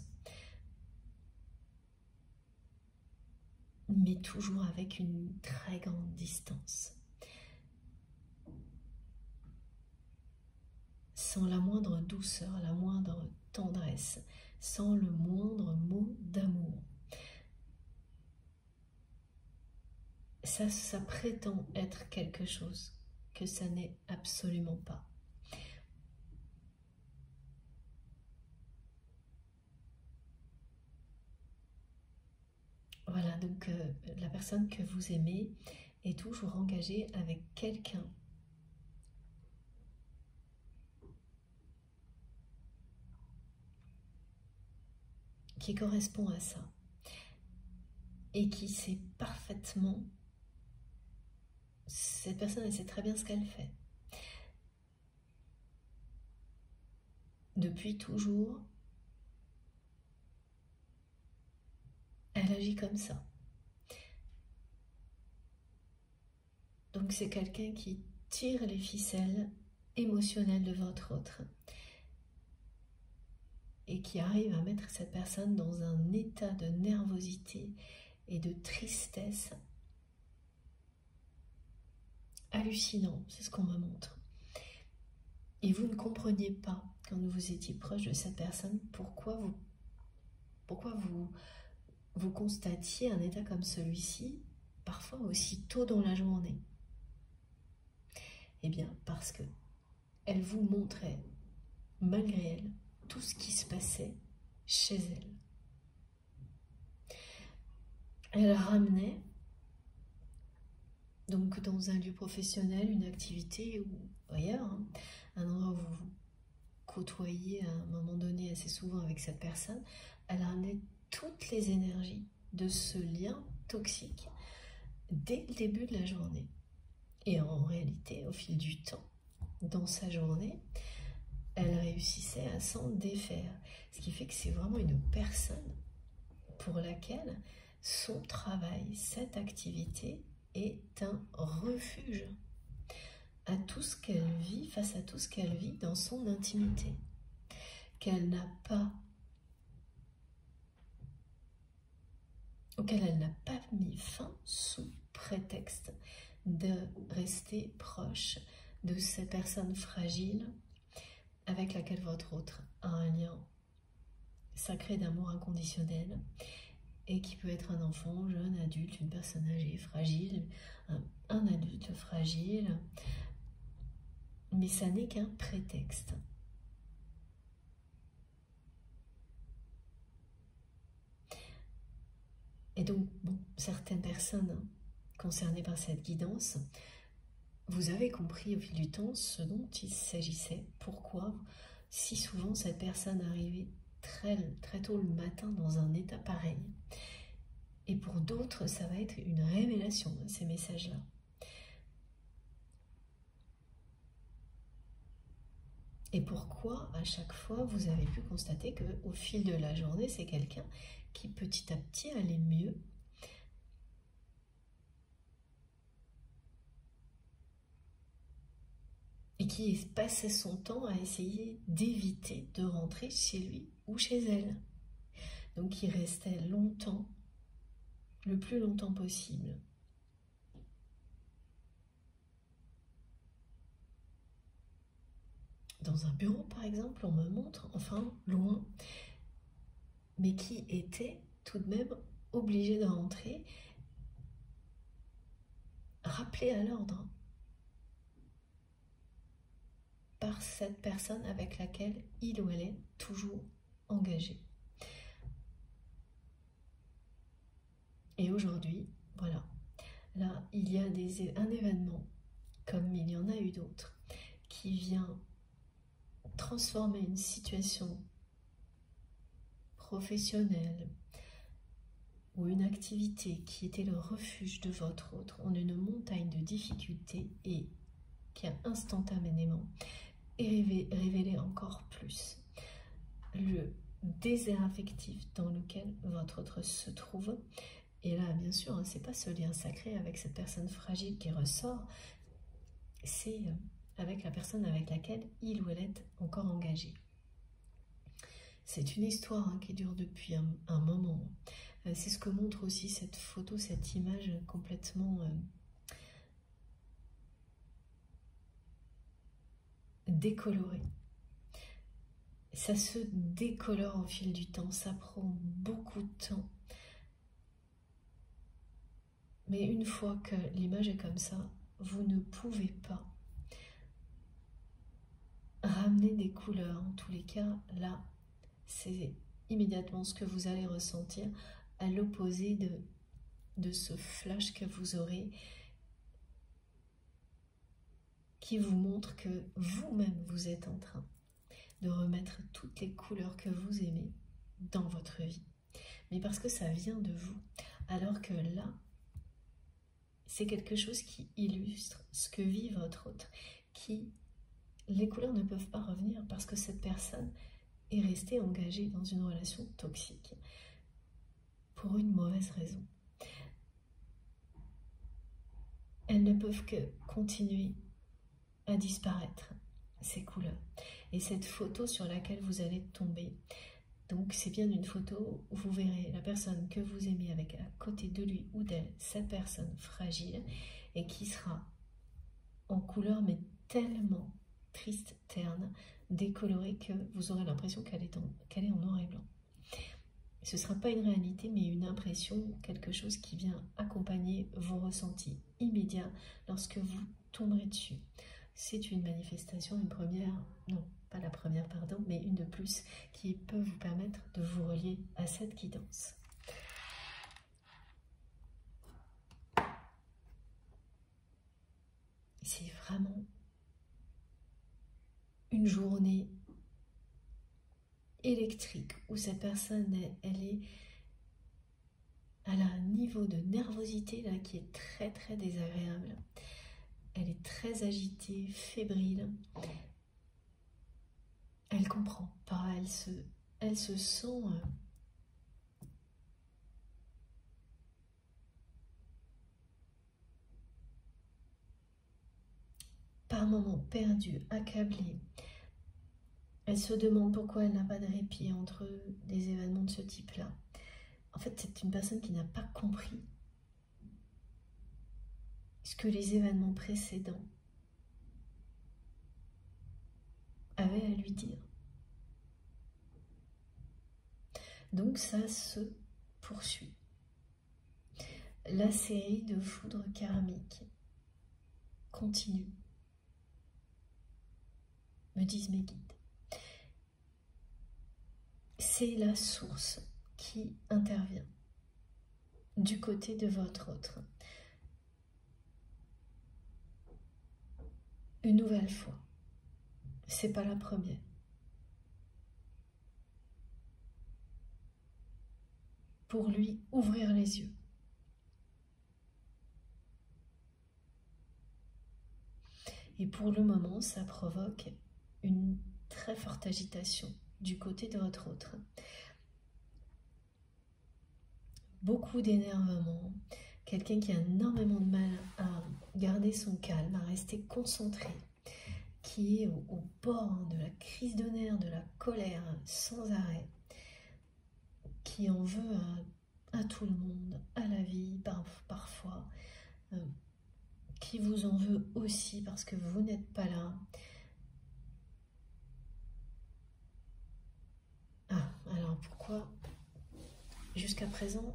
mais toujours avec une très grande distance, sans la moindre douceur, la moindre tendresse, sans le moindre mot d'amour. Ça prétend être quelque chose que ça n'est absolument pas. Voilà, donc la personne que vous aimez est toujours engagée avec quelqu'un qui correspond à ça et qui sait parfaitement cette personne, elle sait très bien ce qu'elle fait. Depuis toujours, elle agit comme ça. Donc c'est quelqu'un qui tire les ficelles émotionnelles de votre autre et qui arrive à mettre cette personne dans un état de nervosité et de tristesse hallucinant, c'est ce qu'on me montre. Et vous ne compreniez pas, quand vous étiez proche de cette personne, pourquoi vous constatiez un état comme celui-ci, parfois aussi tôt dans la journée. Eh bien, parce que elle vous montrait, malgré elle, tout ce qui se passait chez elle. Elle ramenait, donc dans un lieu professionnel, une activité ou ailleurs, hein, un endroit où vous vous côtoyez à un moment donné assez souvent avec cette personne, elle ramenait toutes les énergies de ce lien toxique dès le début de la journée. Et en réalité, au fil du temps, dans sa journée, elle réussissait à s'en défaire. Ce qui fait que c'est vraiment une personne pour laquelle son travail, cette activité, est un refuge à tout ce qu'elle vit, face à tout ce qu'elle vit dans son intimité. Qu'elle n'a pas, auquel elle n'a pas mis fin sous prétexte de rester proche de cette personne fragile avec laquelle votre autre a un lien sacré d'amour inconditionnel et qui peut être un enfant, jeune, adulte, une personne âgée, fragile, un adulte fragile, mais ça n'est qu'un prétexte. Et donc, bon, certaines personnes concernées par cette guidance, vous avez compris au fil du temps ce dont il s'agissait, pourquoi si souvent cette personne arrivait très tôt le matin dans un état pareil. Et pour d'autres, ça va être une révélation, ces messages-là. Et pourquoi, à chaque fois, vous avez pu constater qu'au fil de la journée, c'est quelqu'un qui petit à petit allait mieux. Et qui passait son temps à essayer d'éviter de rentrer chez lui ou chez elle. Donc il restait longtemps, le plus longtemps possible. Dans un bureau, par exemple, on me montre, enfin, loin, mais qui était tout de même obligé de rentrer, rappelé à l'ordre par cette personne avec laquelle il ou elle est toujours engagé. Et aujourd'hui, voilà, là, il y a un événement, comme il y en a eu d'autres, qui vient transformer une situation professionnelle ou une activité qui était le refuge de votre autre en une montagne de difficultés et qui a instantanément révélé encore plus le désert affectif dans lequel votre autre se trouve. Et là, bien sûr, c'est pas ce lien sacré avec cette personne fragile qui ressort, c'est avec la personne avec laquelle il ou elle est encore engagé. C'est une histoire qui dure depuis un moment. C'est ce que montre aussi cette photo, cette image complètement décolorée. Ça se décolore au fil du temps, ça prend beaucoup de temps. Mais une fois que l'image est comme ça, vous ne pouvez pas ramener des couleurs. En tous les cas, là, c'est immédiatement ce que vous allez ressentir à l'opposé de ce flash que vous aurez qui vous montre que vous-même, vous êtes en train de remettre toutes les couleurs que vous aimez dans votre vie. Mais parce que ça vient de vous. Alors que là, c'est quelque chose qui illustre ce que vit votre autre, les couleurs ne peuvent pas revenir parce que cette personne est restée engagée dans une relation toxique pour une mauvaise raison. Elles ne peuvent que continuer à disparaître, ces couleurs. Et cette photo sur laquelle vous allez tomber, donc c'est bien une photo où vous verrez la personne que vous aimez avec à côté de lui ou d'elle, cette personne fragile, et qui sera en couleur mais tellement triste, terne, décolorée que vous aurez l'impression qu'elle est en noir et blanc. Ce ne sera pas une réalité mais une impression, quelque chose qui vient accompagner vos ressentis immédiats lorsque vous tomberez dessus. C'est une manifestation, une première, non, pas la première, pardon, mais une de plus qui peut vous permettre de vous relier à cette guidance. C'est vraiment une journée électrique où cette personne, elle a un niveau de nervosité là qui est très très désagréable. Elle est très agitée, fébrile. Elle comprend pas, elle se sent par moments perdue, accablée. Elle se demande pourquoi elle n'a pas de répit entre des événements de ce type-là. En fait, c'est une personne qui n'a pas compris ce que les événements précédents avaient à lui dire. Donc ça se poursuit. La série de foudres karmiques continue, me disent mes guides. C'est la source qui intervient du côté de votre autre. Une nouvelle fois, c'est pas la première. Pour lui ouvrir les yeux. Et pour le moment, ça provoque une très forte agitation du côté de votre autre. Beaucoup d'énervement, quelqu'un qui a énormément de mal à garder son calme, à rester concentré, qui est au bord de la crise de nerfs, de la colère sans arrêt, qui en veut à tout le monde, à la vie parfois, qui vous en veut aussi parce que vous n'êtes pas là. Ah, alors pourquoi jusqu'à présent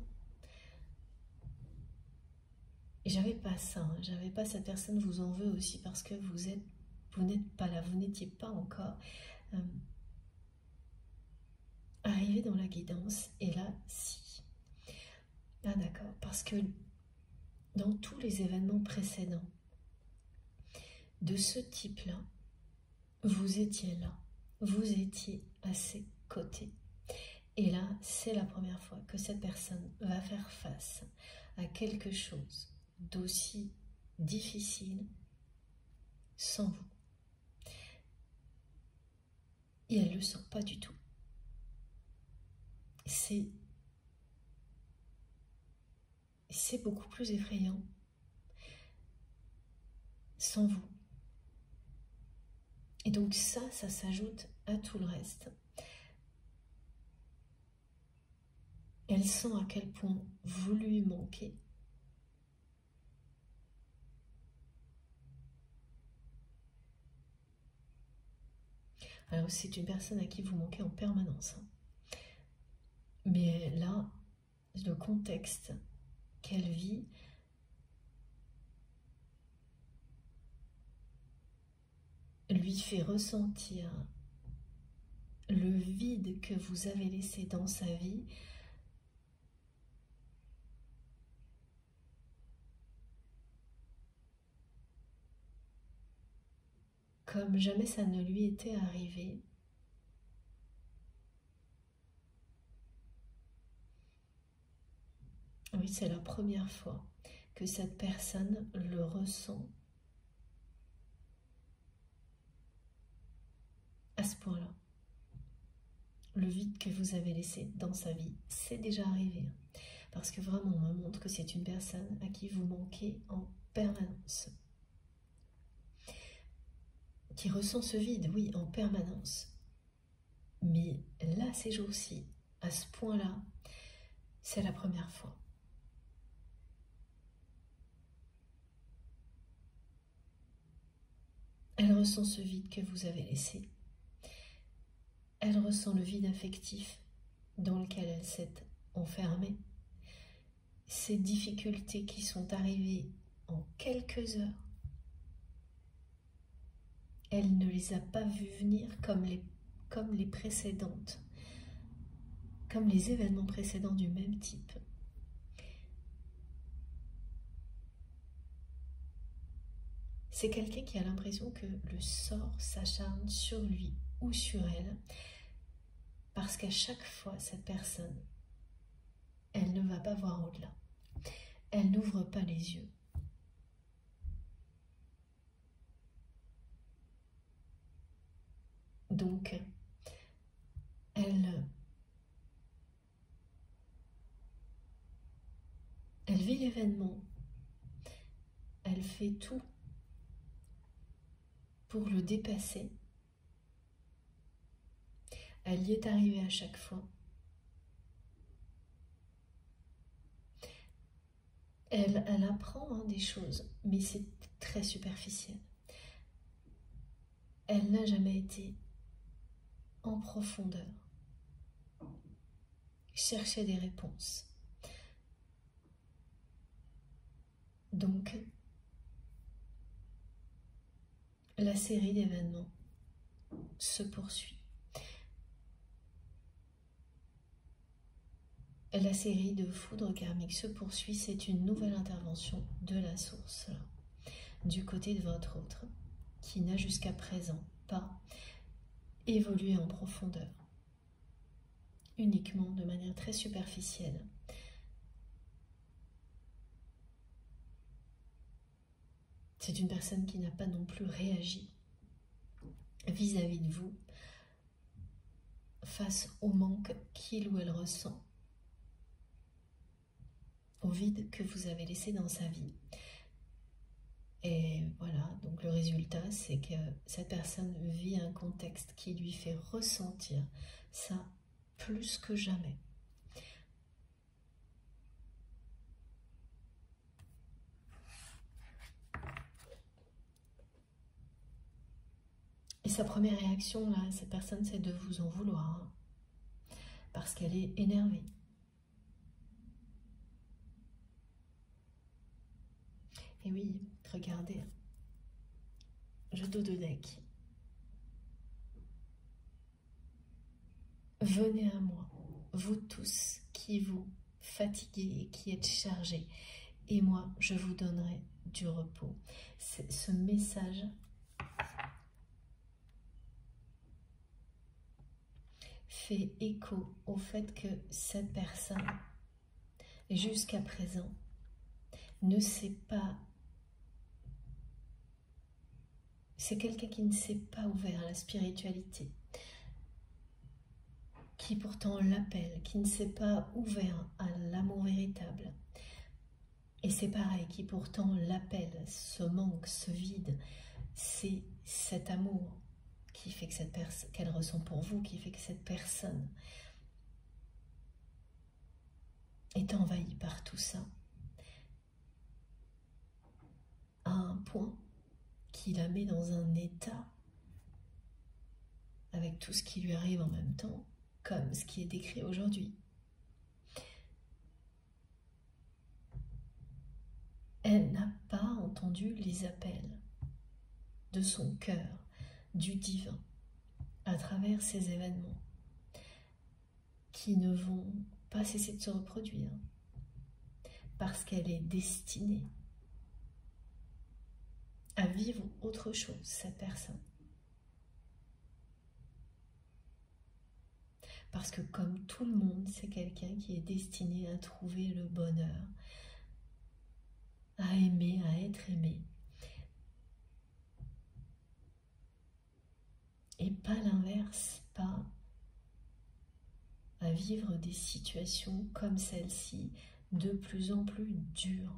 j'avais pas ça, hein, j'avais pas cette personne vous en veut aussi parce que vous n'êtes pas là, vous n'étiez pas encore arrivé dans la guidance, et là si. Ah d'accord, parce que dans tous les événements précédents de ce type-là, vous étiez là, vous étiez à ses côtés. Et là, c'est la première fois que cette personne va faire face à quelque chose d'aussi difficile sans vous. Et elle ne le sent pas du tout. C'est beaucoup plus effrayant sans vous. Et donc ça s'ajoute à tout le reste. Elle sent à quel point vous lui manquez. Alors c'est une personne à qui vous manquez en permanence. Mais là, le contexte qu'elle vit lui fait ressentir le vide que vous avez laissé dans sa vie comme jamais ça ne lui était arrivé. Oui, c'est la première fois que cette personne le ressent à ce point-là. Le vide que vous avez laissé dans sa vie, c'est déjà arrivé. Parce que vraiment, on me montre que c'est une personne à qui vous manquez en permanence. Qui ressent ce vide, oui, en permanence. Mais là, ces jours-ci, à ce point-là, c'est la première fois. Elle ressent ce vide que vous avez laissé. Elle ressent le vide affectif dans lequel elle s'est enfermée. Ces difficultés qui sont arrivées en quelques heures, elle ne les a pas vues venir comme les précédentes, comme les événements précédents du même type. C'est quelqu'un qui a l'impression que le sort s'acharne sur lui ou sur elle, parce qu'à chaque fois, cette personne, elle ne va pas voir au-delà. Elle n'ouvre pas les yeux. Donc, elle vit l'événement, elle fait tout pour le dépasser. Elle y est arrivée à chaque fois. Elle apprend des choses, mais c'est très superficiel. Elle n'a jamais été en profondeur, chercher des réponses. Donc, la série d'événements se poursuit. La série de foudres karmiques se poursuit, c'est une nouvelle intervention de la source, là, du côté de votre autre, qui n'a jusqu'à présent pas évolué en profondeur, uniquement de manière très superficielle. C'est une personne qui n'a pas non plus réagi vis-à-vis de vous face au manque qu'il ou elle ressent, au vide que vous avez laissé dans sa vie. Et voilà, donc le résultat, c'est que cette personne vit un contexte qui lui fait ressentir ça plus que jamais. Et sa première réaction, là, cette personne, c'est de vous en vouloir, parce qu'elle est énervée. Et oui, regardez, je dos de deck. Venez à moi, vous tous qui vous fatiguez et qui êtes chargés, et moi, je vous donnerai du repos. Ce message fait écho au fait que cette personne, jusqu'à présent, ne sait pas. C'est quelqu'un qui ne s'est pas ouvert à la spiritualité, qui pourtant l'appelle, qui ne s'est pas ouvert à l'amour véritable. Et c'est pareil, qui pourtant l'appelle, ce manque, ce vide, c'est cet amour qui fait que cette personne, qu'elle ressent pour vous, qui fait que cette personne est envahie par tout ça, à un point qui la met dans un état, avec tout ce qui lui arrive en même temps, comme ce qui est décrit aujourd'hui. Elle n'a pas entendu les appels de son cœur, du divin, à travers ces événements qui ne vont pas cesser de se reproduire, parce qu'elle est destinée à vivre autre chose, cette personne. Parce que comme tout le monde, c'est quelqu'un qui est destiné à trouver le bonheur à aimer, à être aimé. Et pas l'inverse, pas à vivre des situations comme celle-ci de plus en plus dures.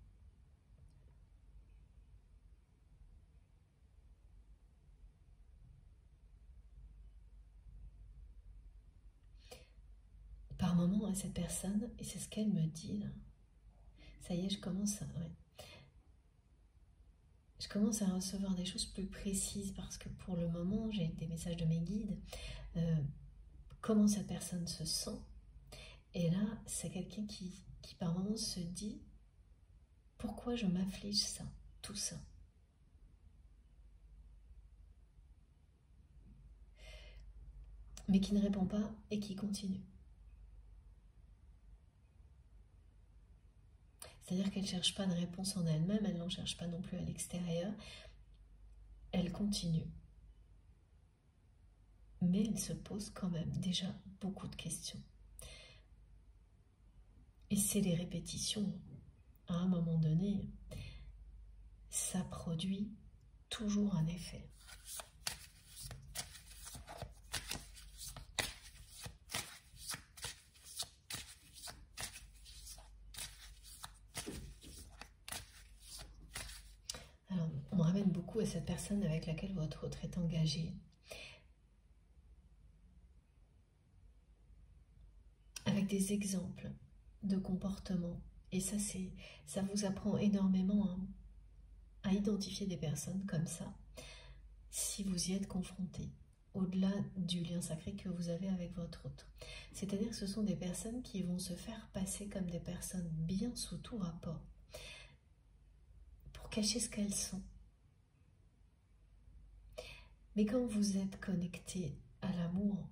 Par moment à cette personne, et c'est ce qu'elle me dit là, ça y est, je commence à recevoir des choses plus précises parce que pour le moment, j'ai des messages de mes guides, comment cette personne se sent. Et là, c'est quelqu'un qui par moment se dit, pourquoi je m'afflige ça, tout ça? Mais qui ne répond pas et qui continue. C'est-à-dire qu'elle ne cherche pas de réponse en elle-même, elle n'en cherche pas non plus à l'extérieur. Elle continue. Mais elle se pose quand même déjà beaucoup de questions. Et c'est les répétitions. À un moment donné, ça produit toujours un effet. Alors, on me ramène beaucoup à cette personne avec laquelle votre autre est engagé. Avec des exemples de comportement. Et ça vous apprend énormément à identifier des personnes comme ça, si vous y êtes confronté, au-delà du lien sacré que vous avez avec votre autre. C'est-à-dire que ce sont des personnes qui vont se faire passer comme des personnes bien sous tout rapport, pour cacher ce qu'elles sont. Mais quand vous êtes connecté à l'amour,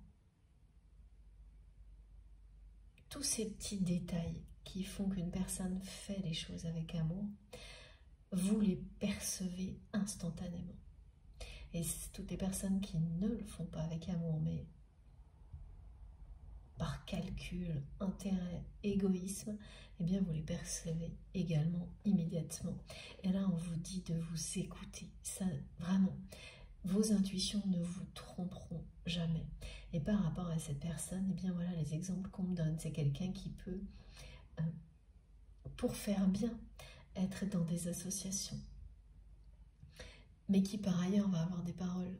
tous ces petits détails qui font qu'une personne fait les choses avec amour, vous les percevez instantanément. Et toutes les personnes qui ne le font pas avec amour, mais par calcul, intérêt, égoïsme, eh bien vous les percevez également immédiatement. Et là, on vous dit de vous écouter. Ça, vraiment, vos intuitions ne vous tromperont jamais. Et par rapport à cette personne, eh bien voilà les exemples qu'on me donne. C'est quelqu'un qui peut, pour faire bien, être dans des associations, mais qui par ailleurs va avoir des paroles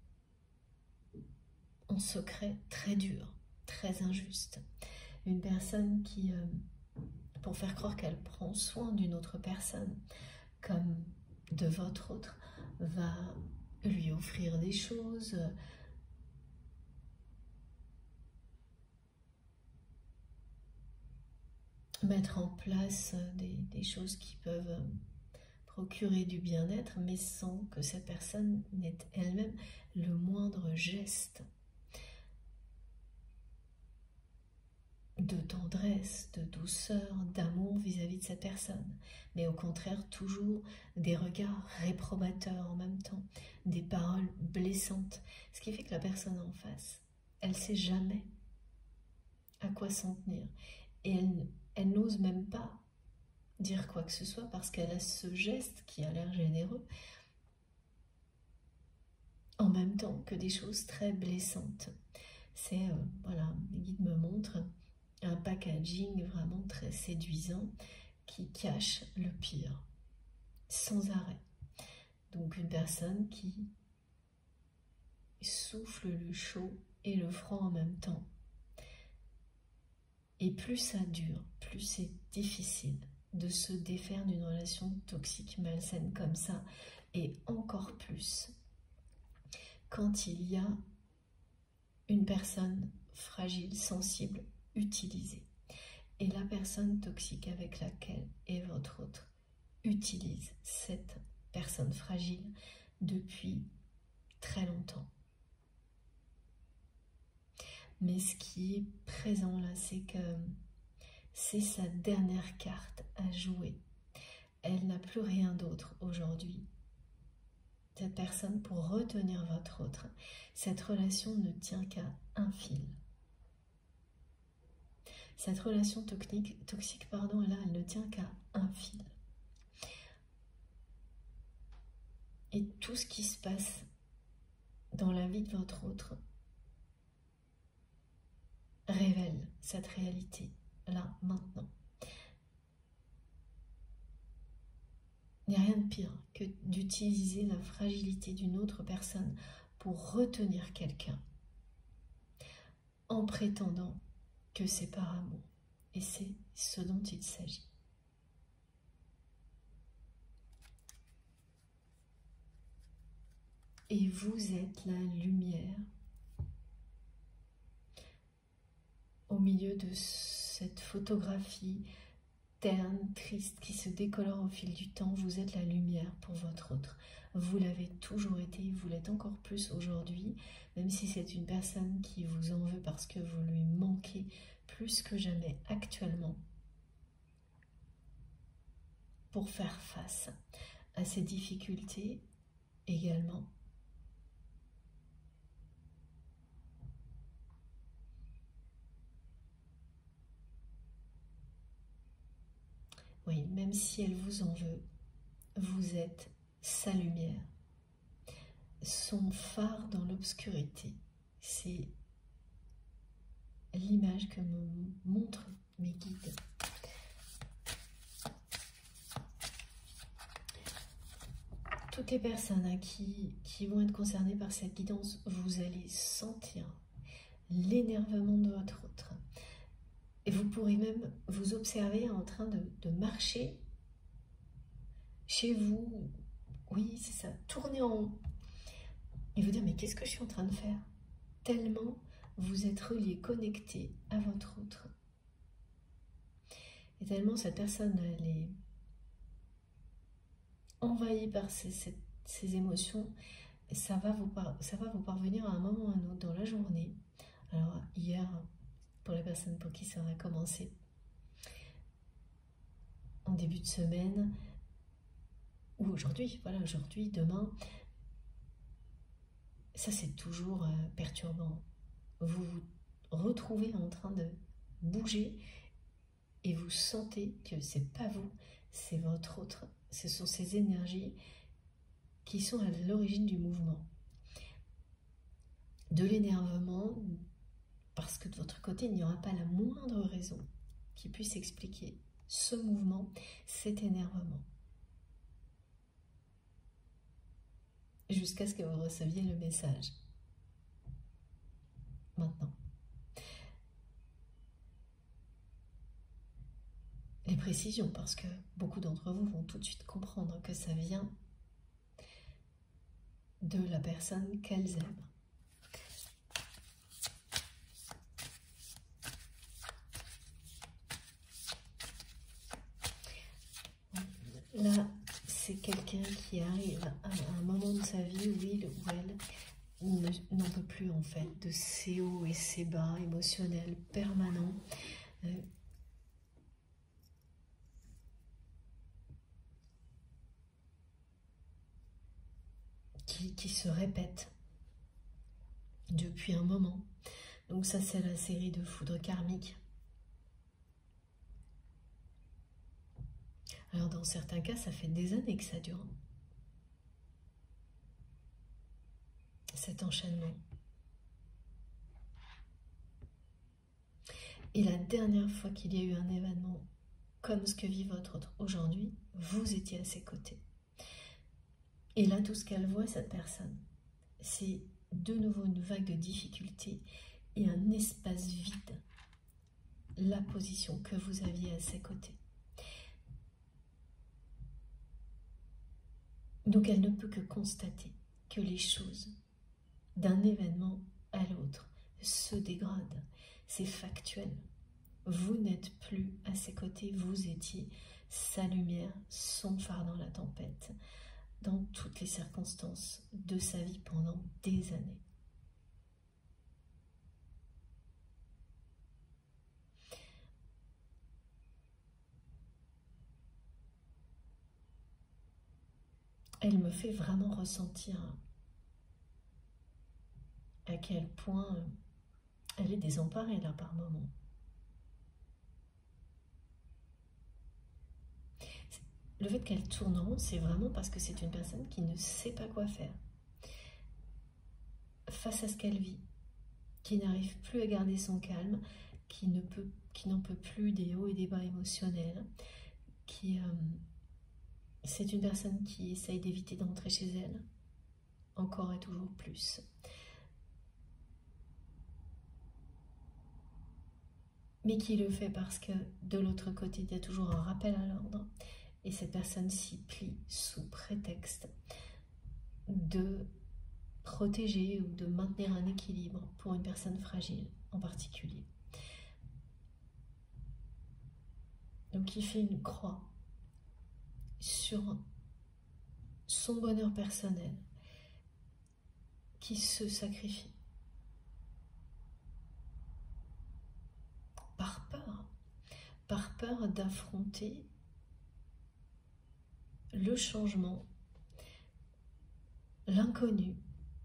en secret très dures, très injustes. Une personne qui, pour faire croire qu'elle prend soin d'une autre personne, comme de votre autre, va lui offrir des choses, mettre en place des choses qui peuvent procurer du bien-être, mais sans que cette personne n'ait elle-même le moindre geste de tendresse, de douceur, d'amour vis-à-vis de cette personne. Mais au contraire, toujours des regards réprobateurs en même temps, des paroles blessantes. Ce qui fait que la personne en face, elle ne sait jamais à quoi s'en tenir. Et elle n'ose même pas dire quoi que ce soit parce qu'elle a ce geste qui a l'air généreux en même temps que des choses très blessantes. C'est, voilà, les guides me montrent un packaging vraiment très séduisant qui cache le pire, sans arrêt. Donc une personne qui souffle le chaud et le froid en même temps. Et plus ça dure, plus c'est difficile de se défaire d'une relation toxique, malsaine comme ça, et encore plus quand il y a une personne fragile, sensible, utilisée. Et la personne toxique avec laquelle est votre autre utilise cette personne fragile depuis très longtemps. Mais ce qui est présent là, c'est que c'est sa dernière carte à jouer. Elle n'a plus rien d'autre aujourd'hui. Cette personne pour retenir votre autre. Cette relation ne tient qu'à un fil. Cette relation toxique, là, elle ne tient qu'à un fil. Et tout ce qui se passe dans la vie de votre autre révèle cette réalité, là, maintenant. Il n'y a rien de pire que d'utiliser la fragilité d'une autre personne pour retenir quelqu'un en prétendant que c'est par amour. Et c'est ce dont il s'agit. Et vous êtes la lumière au milieu de cette photographie terne, triste, qui se décolore au fil du temps. Vous êtes la lumière pour votre autre. Vous l'avez toujours été, vous l'êtes encore plus aujourd'hui, même si c'est une personne qui vous en veut parce que vous lui manquez plus que jamais actuellement pour faire face à ces difficultés également. Oui, même si elle vous en veut, vous êtes sa lumière, son phare dans l'obscurité. C'est l'image que me montrent mes guides. Toutes les personnes qui vont être concernées par cette guidance, vous allez sentir l'énervement de votre autre. Et vous pourrez même vous observer en train de marcher chez vous. Oui, c'est ça, tourner en rond. Et vous dire, mais qu'est-ce que je suis en train de faire? Tellement vous êtes relié, connecté à votre autre. Et tellement cette personne, elle est envahie par ces émotions, ça va vous parvenir à un moment ou à un autre dans la journée. Alors hier, pour les personnes pour qui ça aurait commencé en début de semaine, ou aujourd'hui, voilà, aujourd'hui, demain, ça c'est toujours perturbant. Vous vous retrouvez en train de bouger et vous sentez que c'est pas vous, c'est votre autre. Ce sont ces énergies qui sont à l'origine du mouvement. De l'énervement, parce que de votre côté, il n'y aura pas la moindre raison qui puisse expliquer ce mouvement, cet énervement. Jusqu'à ce que vous receviez le message. Maintenant. Les précisions, parce que beaucoup d'entre vous vont tout de suite comprendre que ça vient de la personne qu'elles aiment. Là, c'est quelqu'un qui arrive à un moment de sa vie où il ou elle n'en peut plus en fait de ces hauts et ces bas émotionnels permanents. Qui se répètent depuis un moment. Donc ça, c'est la série de foudres karmiques. Alors dans certains cas, ça fait des années que ça dure. Cet enchaînement. Et la dernière fois qu'il y a eu un événement comme ce que vit votre autre aujourd'hui, vous étiez à ses côtés. Et là, tout ce qu'elle voit, cette personne, c'est de nouveau une vague de difficultés et un espace vide. La position que vous aviez à ses côtés. Donc elle ne peut que constater que les choses, d'un événement à l'autre, se dégradent. C'est factuel. Vous n'êtes plus à ses côtés, vous étiez sa lumière, son phare dans la tempête, dans toutes les circonstances de sa vie pendant des années. Elle me fait vraiment ressentir à quel point elle est désemparée là par moments. le fait qu'elle tourne en rond, c'est vraiment parce que c'est une personne qui ne sait pas quoi faire face à ce qu'elle vit, qui n'arrive plus à garder son calme, qui n'en peut plus des hauts et des bas émotionnels, c'est une personne qui essaye d'éviter d'entrer chez elle, encore et toujours plus. Mais qui le fait parce que de l'autre côté, il y a toujours un rappel à l'ordre, et cette personne s'y plie sous prétexte de protéger ou de maintenir un équilibre pour une personne fragile en particulier. Donc il fait une croix sur son bonheur personnel qui se sacrifie par peur d'affronter le changement, l'inconnu.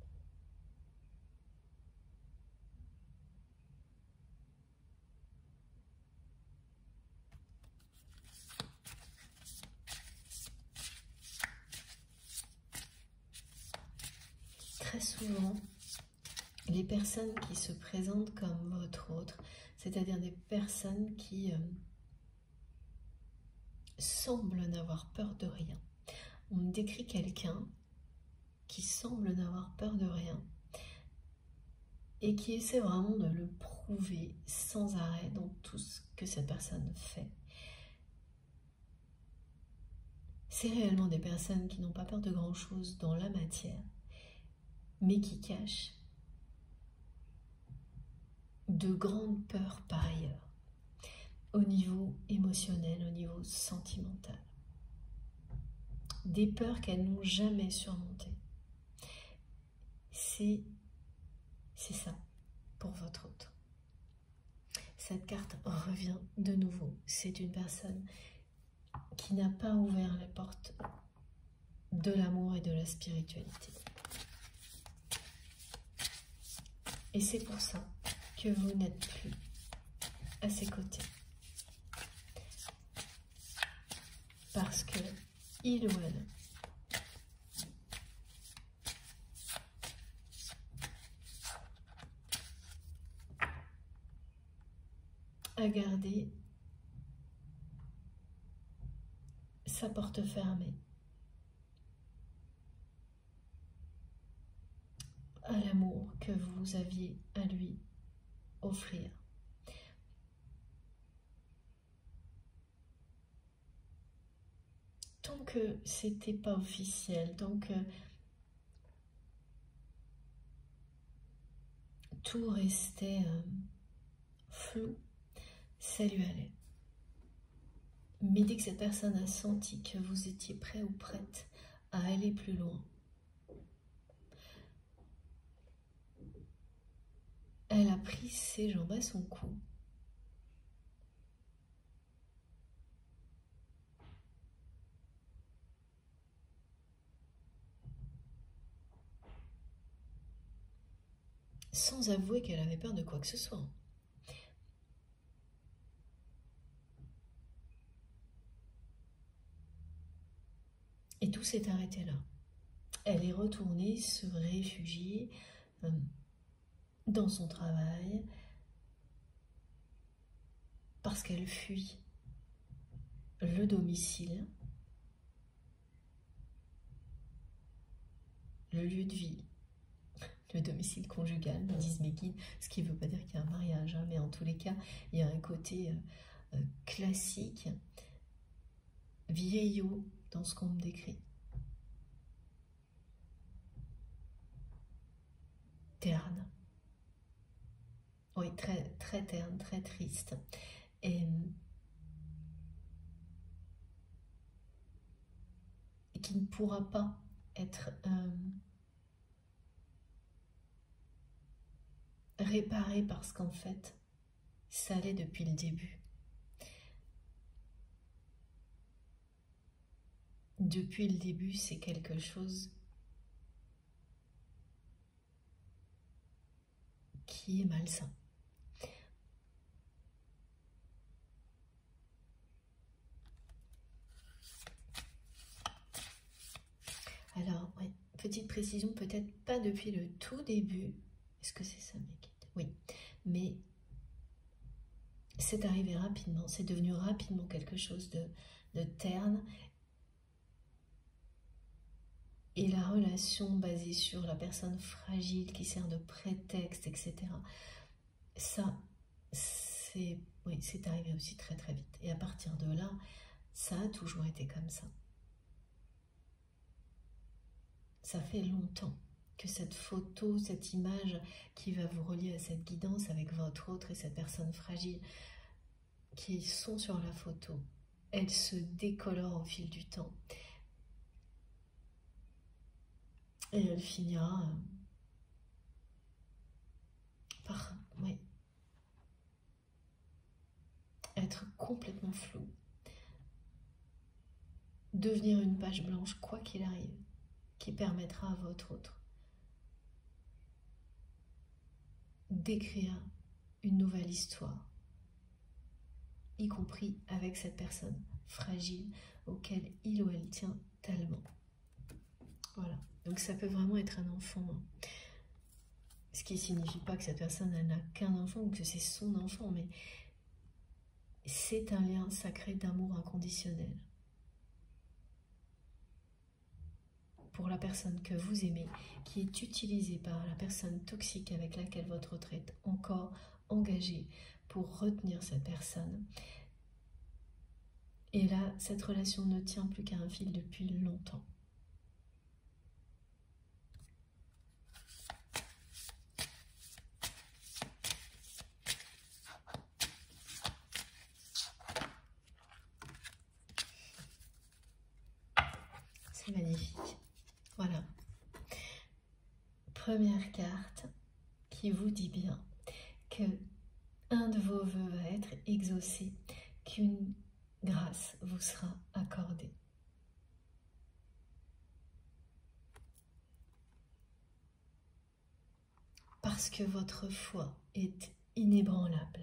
Très souvent, les personnes qui se présentent comme votre autre, c'est-à-dire des personnes qui semblent n'avoir peur de rien. On me décrit quelqu'un qui semble n'avoir peur de rien et qui essaie vraiment de le prouver sans arrêt dans tout ce que cette personne fait. C'est réellement des personnes qui n'ont pas peur de grand-chose dans la matière, mais qui cachent de grandes peurs par ailleurs, au niveau émotionnel, au niveau sentimental. Des peurs qu'elles n'ont jamais surmontées. C'est ça pour votre autre. Cette carte revient de nouveau. C'est une personne qui n'a pas ouvert les portes de l'amour et de la spiritualité. Et c'est pour ça que vous n'êtes plus à ses côtés. Parce que il ou elle a gardé sa porte fermée à l'amour que vous aviez à lui offrir. Tant que c'était pas officiel, tant que tout restait flou, ça lui allait. Mais dès que cette personne a senti que vous étiez prêt ou prête à aller plus loin, elle a pris ses jambes à son cou. Sans avouer qu'elle avait peur de quoi que ce soit. Et tout s'est arrêté là. Elle est retournée se réfugier dans son travail parce qu'elle fuit le domicile, le lieu de vie, le domicile conjugal, me disent mes guides, ce qui ne veut pas dire qu'il y a un mariage, hein, mais en tous les cas, il y a un côté classique, vieillot dans ce qu'on me décrit. Terne. Oui, très, très terne, très triste. Et qui ne pourra pas être réparé parce qu'en fait, ça l'est depuis le début. Depuis le début, c'est quelque chose qui est malsain. petite précision, peut-être pas depuis le tout début. Est-ce que c'est ça, mes guides? Oui, mais c'est arrivé rapidement, c'est devenu rapidement quelque chose de terne. Et la relation basée sur la personne fragile qui sert de prétexte, etc., ça, c'est arrivé aussi très très vite. Et à partir de là, ça a toujours été comme ça. Ça fait longtemps que cette photo, cette image qui va vous relier à cette guidance avec votre autre et cette personne fragile qui sont sur la photo, elle se décolore au fil du temps. Et elle finira par être complètement floue. Devenir une page blanche, quoi qu'il arrive, qui permettra à votre autre d'écrire une nouvelle histoire, y compris avec cette personne fragile auquel il ou elle tient tellement. Voilà, donc ça peut vraiment être un enfant, ce qui ne signifie pas que cette personne n'a qu'un enfant ou que c'est son enfant, mais c'est un lien sacré d'amour inconditionnel pour la personne que vous aimez, qui est utilisée par la personne toxique avec laquelle votre autre est encore engagé pour retenir cette personne. Et là, cette relation ne tient plus qu'à un fil depuis longtemps. C'est magnifique. Voilà. Première carte qui vous dit bien que un de vos vœux va être exaucé, qu'une grâce vous sera accordée. Parce que votre foi est inébranlable.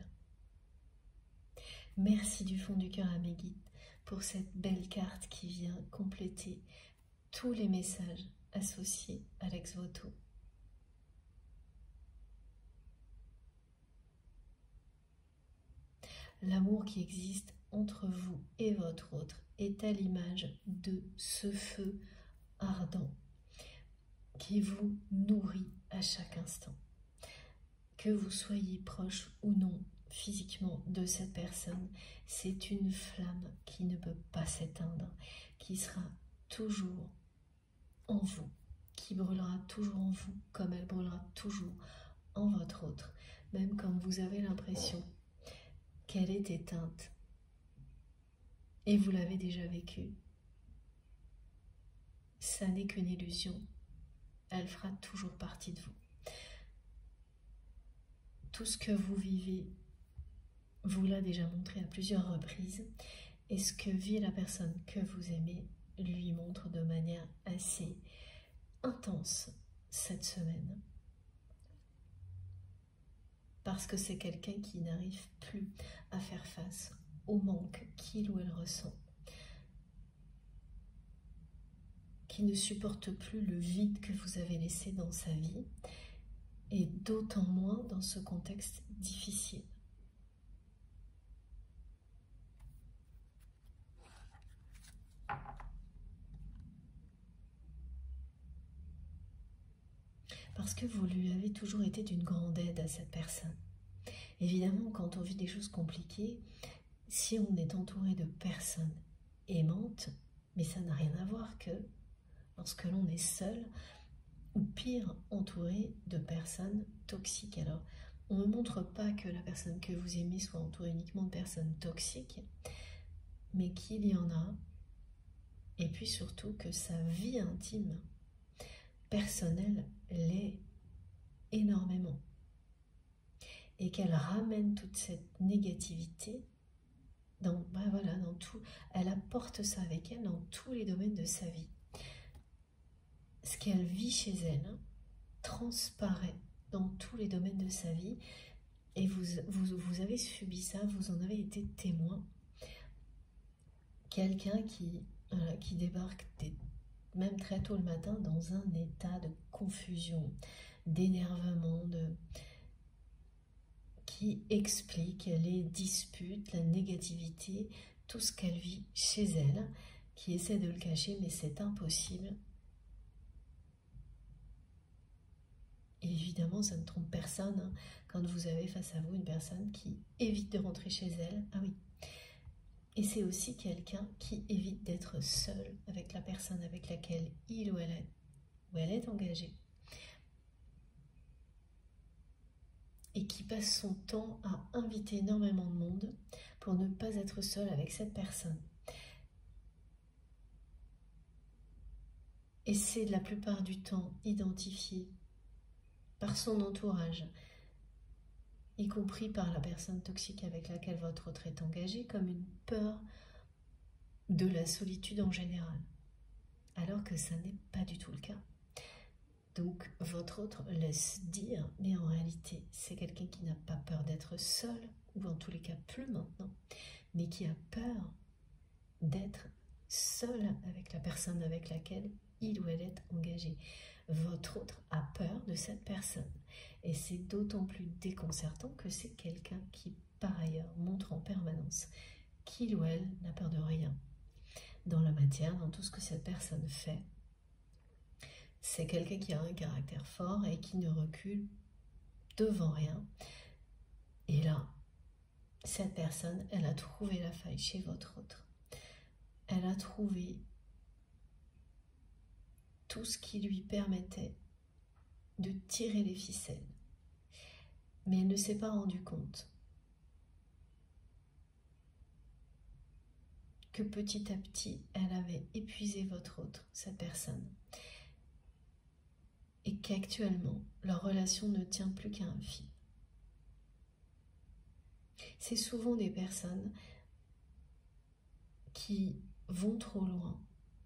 Merci du fond du cœur à mes guides pour cette belle carte qui vient compléter tous les messages associés à l'ex-voto. L'amour qui existe entre vous et votre autre est à l'image de ce feu ardent qui vous nourrit à chaque instant. Que vous soyez proche ou non physiquement de cette personne, c'est une flamme qui ne peut pas s'éteindre, qui sera toujours en vous, qui brûlera toujours en vous, comme elle brûlera toujours en votre autre, même quand vous avez l'impression qu'elle est éteinte. Et vous l'avez déjà vécu. Ça n'est qu'une illusion. Elle fera toujours partie de vous. Tout ce que vous vivez vous l'a déjà montré à plusieurs reprises. Et ce que vit la personne que vous aimez lui montre de manière assez intense cette semaine. Parce que c'est quelqu'un qui n'arrive plus à faire face au manque qu'il ou elle ressent, qui ne supporte plus le vide que vous avez laissé dans sa vie, et d'autant moins dans ce contexte difficile. Parce que vous lui avez toujours été d'une grande aide à cette personne. Évidemment, quand on vit des choses compliquées, si on est entouré de personnes aimantes, mais ça n'a rien à voir que lorsque l'on est seul, ou pire, entouré de personnes toxiques. Alors, on ne montre pas que la personne que vous aimez soit entourée uniquement de personnes toxiques, mais qu'il y en a, et puis surtout que sa vie intime, personnelle, l'est énormément. Et qu'elle ramène toute cette négativité dans tout. Elle apporte ça avec elle dans tous les domaines de sa vie. Ce qu'elle vit chez elle transparaît dans tous les domaines de sa vie. Et vous avez subi ça, vous en avez été témoin. Quelqu'un qui débarque même très tôt le matin, dans un état de confusion, d'énervement, qui explique les disputes, la négativité, tout ce qu'elle vit chez elle, qui essaie de le cacher, mais c'est impossible. Et évidemment, ça ne trompe personne, hein, quand vous avez face à vous une personne qui évite de rentrer chez elle. Ah oui. Et c'est aussi quelqu'un qui évite d'être seul avec la personne avec laquelle il ou elle est engagée. Et qui passe son temps à inviter énormément de monde pour ne pas être seul avec cette personne. Et c'est la plupart du temps identifié par son entourage, y compris par la personne toxique avec laquelle votre autre est engagé, comme une peur de la solitude en général, alors que ça n'est pas du tout le cas. Donc votre autre laisse dire, mais en réalité c'est quelqu'un qui n'a pas peur d'être seul, ou en tous les cas plus maintenant, mais qui a peur d'être seul avec la personne avec laquelle il ou elle est engagé. Votre autre a peur de cette personne. Et c'est d'autant plus déconcertant que c'est quelqu'un qui, par ailleurs, montre en permanence qu'il ou elle n'a peur de rien. Dans la matière, dans tout ce que cette personne fait, c'est quelqu'un qui a un caractère fort et qui ne recule devant rien. Et là, cette personne, elle a trouvé la faille chez votre autre. Elle a trouvé tout ce qui lui permettait de tirer les ficelles. Mais elle ne s'est pas rendu compte que petit à petit, elle avait épuisé votre autre, cette personne. Et qu'actuellement, leur relation ne tient plus qu'à un fil. C'est souvent des personnes qui vont trop loin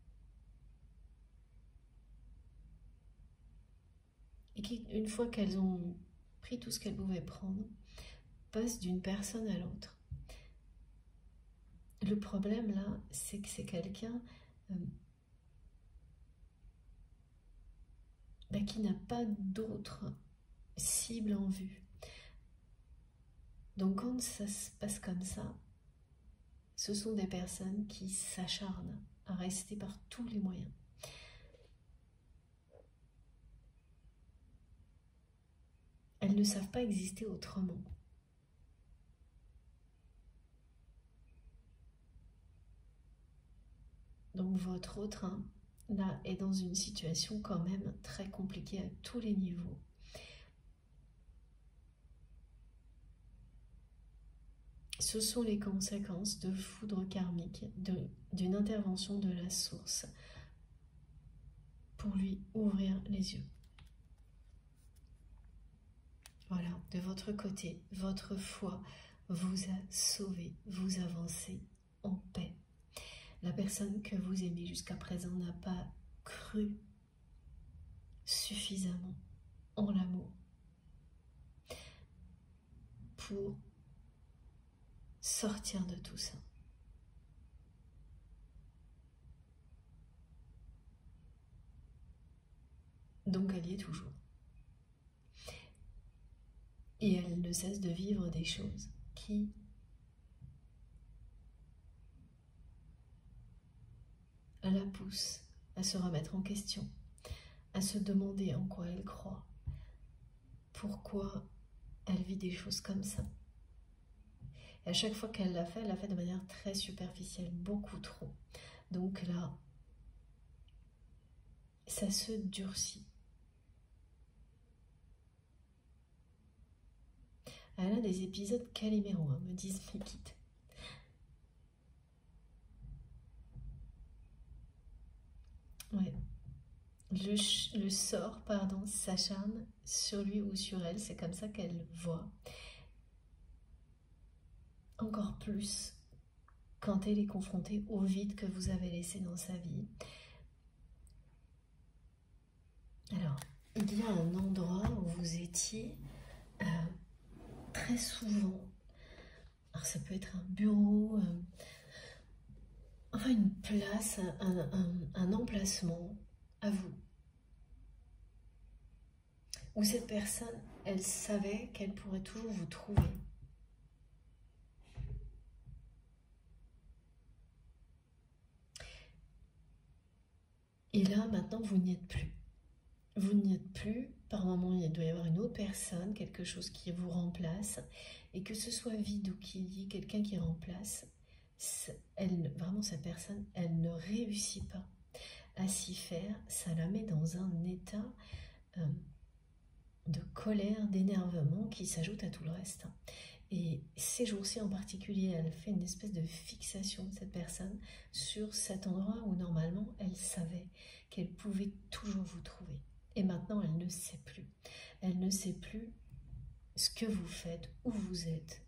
et qui, une fois qu'elles ont pris tout ce qu'elles pouvaient prendre, passent d'une personne à l'autre. Le problème là, c'est que c'est quelqu'un qui n'a pas d'autre cible en vue. Donc quand ça se passe comme ça, ce sont des personnes qui s'acharnent à rester par tous les moyens. Elles ne savent pas exister autrement. Donc votre autre, là, est dans une situation quand même très compliquée à tous les niveaux. Ce sont les conséquences de foudre karmique, d'une intervention de la source pour lui ouvrir les yeux. Voilà, de votre côté, votre foi vous a sauvé, vous avancez en paix. La personne que vous aimez jusqu'à présent n'a pas cru suffisamment en l'amour pour sortir de tout ça. Donc elle y est toujours. Et elle ne cesse de vivre des choses qui la poussent à se remettre en question, à se demander en quoi elle croit, pourquoi elle vit des choses comme ça. Et à chaque fois qu'elle l'a fait de manière très superficielle, beaucoup trop. Donc là, ça se durcit. Elle a des épisodes Calimero, me disent mes guides. Ouais. Le sort, s'acharne sur lui ou sur elle, c'est comme ça qu'elle voit. Encore plus quand elle est confrontée au vide que vous avez laissé dans sa vie. Alors, il y a un endroit où vous étiez très souvent. Alors ça peut être un bureau, enfin une place, un emplacement à vous, où cette personne, elle savait qu'elle pourrait toujours vous trouver. Et là, maintenant, vous n'y êtes plus. Vous n'y êtes plus. Par moment, il doit y avoir une autre personne, quelque chose qui vous remplace. Et que ce soit vide ou qu'il y ait quelqu'un qui remplace, elle, vraiment, cette personne, elle ne réussit pas à s'y faire. Ça la met dans un état de colère, d'énervement qui s'ajoute à tout le reste. Et ces jours-ci en particulier, elle fait une espèce de fixation de cette personne sur cet endroit où normalement elle savait qu'elle pouvait toujours vous trouver. Et maintenant, elle ne sait plus. Elle ne sait plus ce que vous faites, où vous êtes.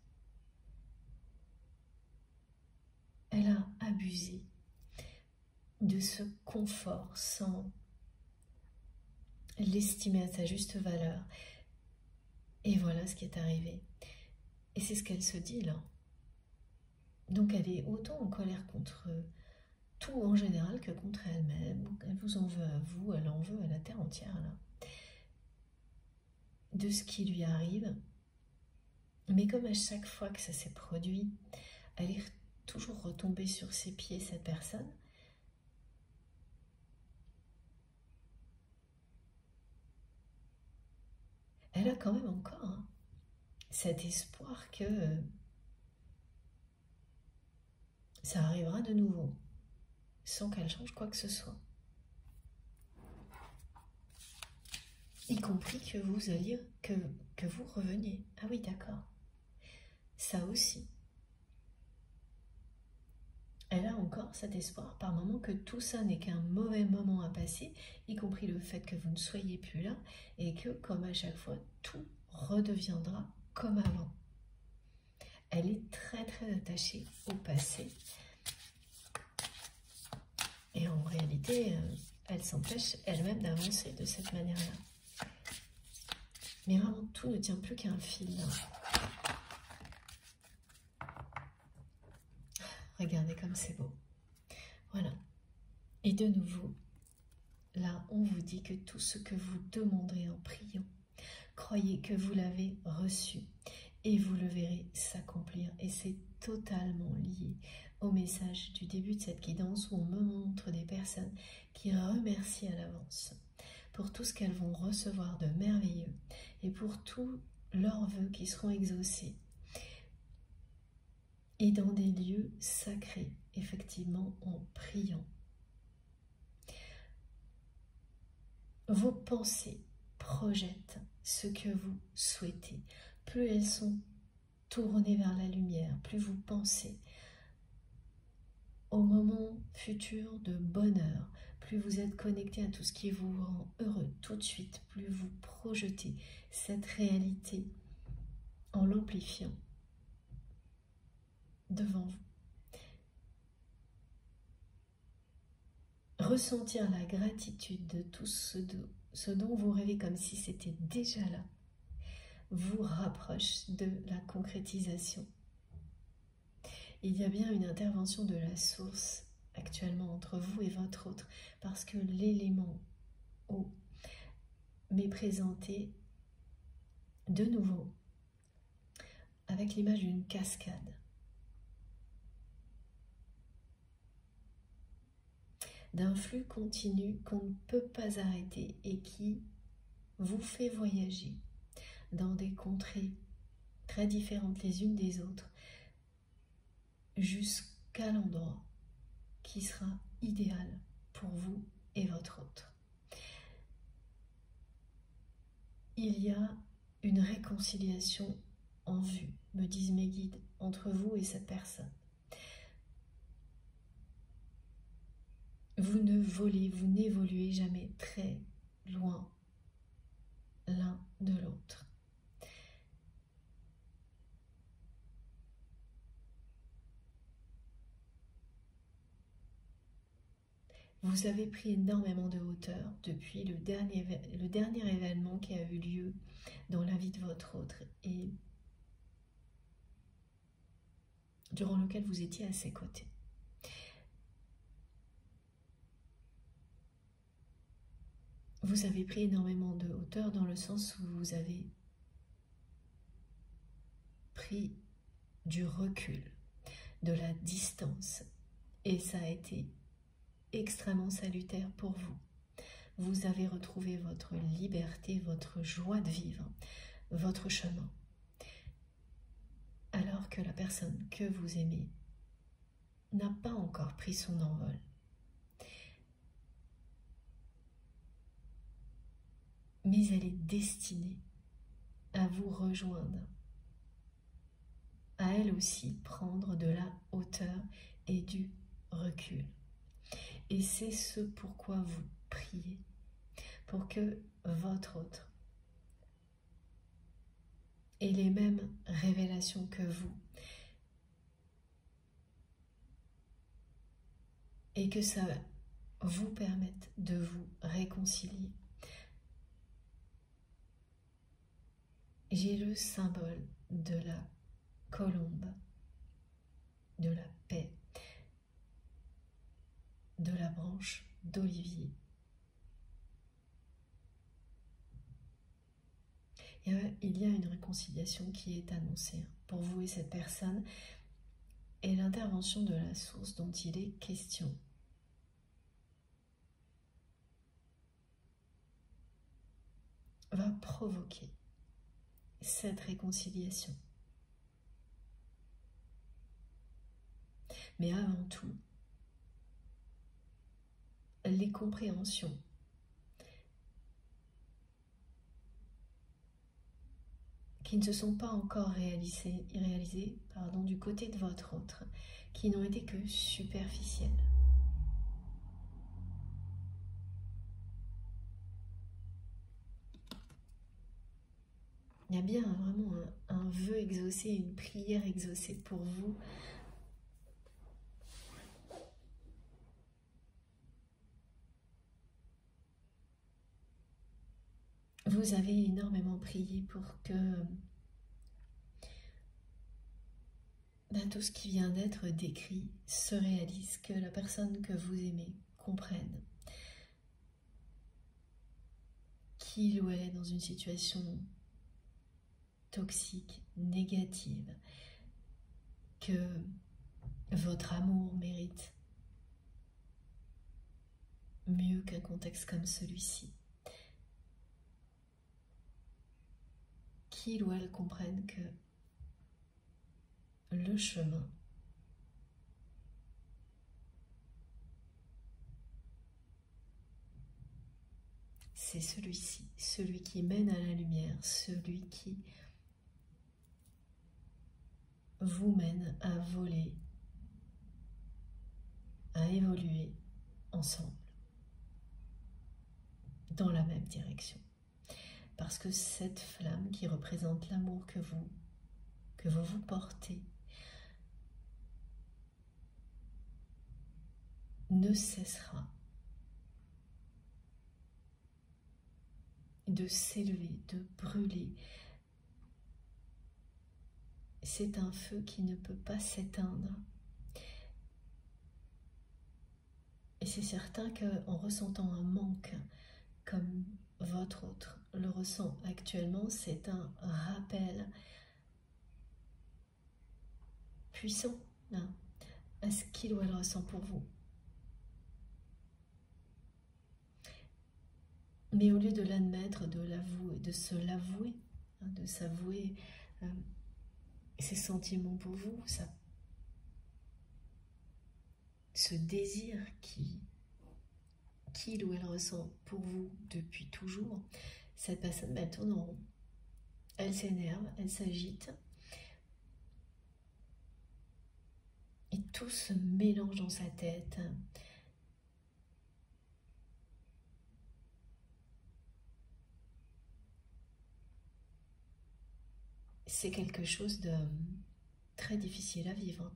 Elle a abusé de ce confort sans l'estimer à sa juste valeur. Et voilà ce qui est arrivé. Et c'est ce qu'elle se dit là. Donc elle est autant en colère contre tout en général que contre elle-même. Elle vous en veut à vous, elle en veut à la terre entière là. De ce qui lui arrive. Mais comme à chaque fois que ça s'est produit, elle est toujours retombée sur ses pieds, cette personne. Elle a quand même encore cet espoir que ça arrivera de nouveau, sans qu'elle change quoi que ce soit. Y compris que vous alliez, que vous reveniez. Ah oui, d'accord. Ça aussi. Elle a encore cet espoir par moment que tout ça n'est qu'un mauvais moment à passer, y compris le fait que vous ne soyez plus là, et que, comme à chaque fois, tout redeviendra comme avant. Elle est très très attachée au passé. Et en réalité, elle s'empêche elle-même d'avancer de cette manière-là. Mais vraiment, tout ne tient plus qu'à un fil. Là. Regardez comme c'est beau. Voilà. Et de nouveau, là, on vous dit que tout ce que vous demanderez en priant, croyez que vous l'avez reçu et vous le verrez s'accomplir. Et c'est totalement lié au message du début de cette guidance où on me montre des personnes qui remercient à l'avance pour tout ce qu'elles vont recevoir de merveilleux et pour tous leurs vœux qui seront exaucés. Et dans des lieux sacrés, effectivement, en priant. Vos pensées projettent ce que vous souhaitez. Plus elles sont tournées vers la lumière, plus vous pensez au moment futur de bonheur, plus vous êtes connecté à tout ce qui vous rend heureux tout de suite, plus vous projetez cette réalité en l'amplifiant devant vous. Ressentir la gratitude de tout ce dont vous rêvez comme si c'était déjà là vous rapproche de la concrétisation. Il y a bien une intervention de la source actuellement entre vous et votre autre parce que l'élément eau m'est présenté de nouveau avec l'image d'une cascade. D'un flux continu qu'on ne peut pas arrêter et qui vous fait voyager dans des contrées très différentes les unes des autres jusqu'à l'endroit qui sera idéal pour vous et votre autre. Il y a une réconciliation en vue, me disent mes guides, entre vous et cette personne. Vous ne volez, vous n'évoluez jamais très loin l'un de l'autre. Vous avez pris énormément de hauteur depuis le dernier événement qui a eu lieu dans la vie de votre autre et durant lequel vous étiez à ses côtés. vous avez pris énormément de hauteur dans le sens où vous avez pris du recul, de la distance. Et ça a été extrêmement salutaire pour vous. Vous avez retrouvé votre liberté, votre joie de vivre, votre chemin. Alors que la personne que vous aimez n'a pas encore pris son envol. Mais elle est destinée à vous rejoindre, à elle aussi prendre de la hauteur et du recul. Et c'est ce pourquoi vous priez, pour que votre autre ait les mêmes révélations que vous, et que ça vous permette de vous réconcilier. J'ai le symbole de la colombe, de la paix, de la branche d'olivier. Il y a une réconciliation qui est annoncée pour vous et cette personne, et l'intervention de la source dont il est question va provoquer cette réconciliation. Mais avant tout, les compréhensions qui ne se sont pas encore réalisées du côté de votre autre, qui n'ont été que superficielles. Il y a bien vraiment un vœu exaucé, une prière exaucée pour vous. Vous avez énormément prié pour que tout ce qui vient d'être décrit se réalise, que la personne que vous aimez comprenne qu'il ou elle est dans une situation toxique, négative, que votre amour mérite mieux qu'un contexte comme celui-ci. Qu'il ou elle comprenne que le chemin c'est celui-ci, celui qui mène à la lumière, celui qui vous mène à voler, à évoluer ensemble dans la même direction. Parce que cette flamme qui représente l'amour que vous portez ne cessera de s'élever, de brûler. C'est un feu qui ne peut pas s'éteindre. Et c'est certain qu'en ressentant un manque, comme votre autre le ressent actuellement, c'est un rappel puissant à ce qu'il ou elle ressent pour vous. Mais au lieu de l'admettre, de l'avouer, de se l'avouer, de s'avouer ses sentiments pour vous, ce désir qu'il ou elle ressent pour vous depuis toujours, cette personne elle tourne en rond. Elle s'énerve, elle s'agite. Et tout se mélange dans sa tête. C'est quelque chose de très difficile à vivre.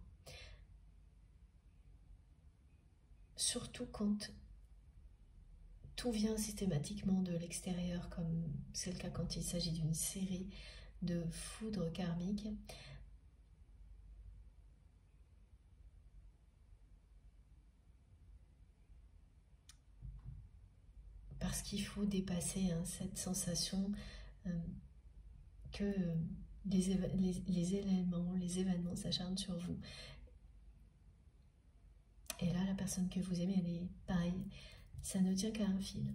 Surtout quand tout vient systématiquement de l'extérieur, comme c'est le cas quand il s'agit d'une série de foudres karmiques. parce qu'il faut dépasser cette sensation que les événements s'acharnent sur vous. Et là, la personne que vous aimez, elle est pareille. Ça ne tient qu'à un fil.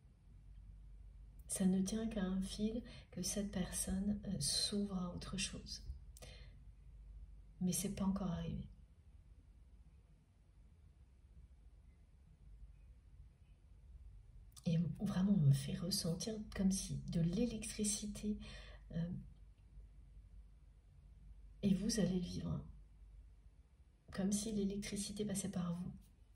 Ça ne tient qu'à un fil que cette personne s'ouvre à autre chose. Mais c'est pas encore arrivé. Et vraiment, on me fait ressentir comme si de l'électricité. Et vous allez le vivre. Comme si l'électricité passait par vous.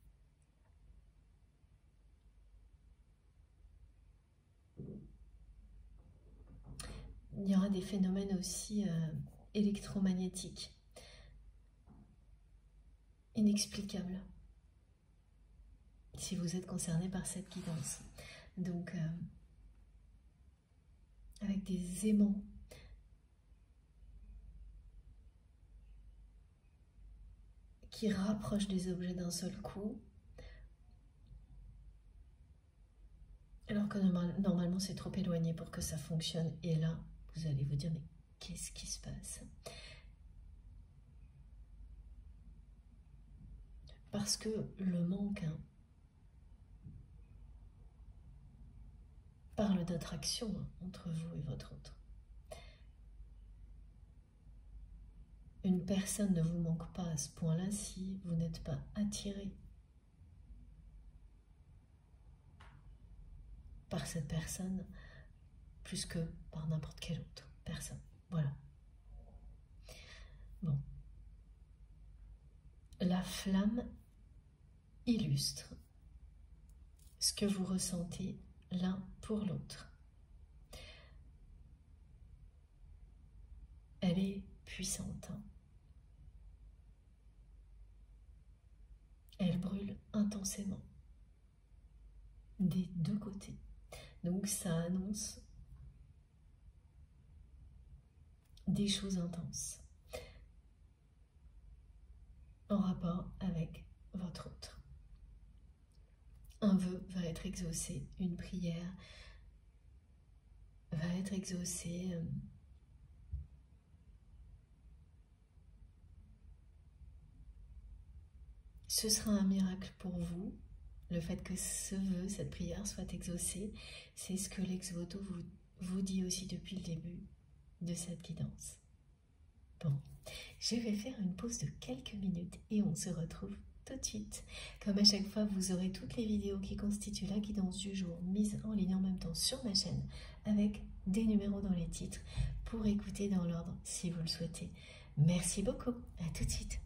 Il y aura des phénomènes aussi électromagnétiques, inexplicables, si vous êtes concerné par cette guidance. Donc, avec des aimants, qui rapprochent des objets d'un seul coup, alors que normalement c'est trop éloigné pour que ça fonctionne. Et là, vous allez vous dire, mais qu'est-ce qui se passe? Parce que le manque parle d'attraction entre vous et votre autre. Une personne ne vous manque pas à ce point-là si vous n'êtes pas attiré par cette personne plus que par n'importe quelle autre personne. Voilà. Bon. La flamme illustre ce que vous ressentez l'un pour l'autre. Elle est puissante. Elle brûle intensément des deux côtés. Donc ça annonce des choses intenses en rapport avec votre autre. Un vœu va être exaucé, une prière va être exaucée. Ce sera un miracle pour vous. Le fait que ce vœu, cette prière soit exaucée, c'est ce que l'ex-voto vous dit aussi depuis le début de cette guidance. Bon, je vais faire une pause de quelques minutes et on se retrouve tout de suite. Comme à chaque fois, vous aurez toutes les vidéos qui constituent la guidance du jour mises en ligne en même temps sur ma chaîne avec des numéros dans les titres pour écouter dans l'ordre si vous le souhaitez. Merci beaucoup, à tout de suite.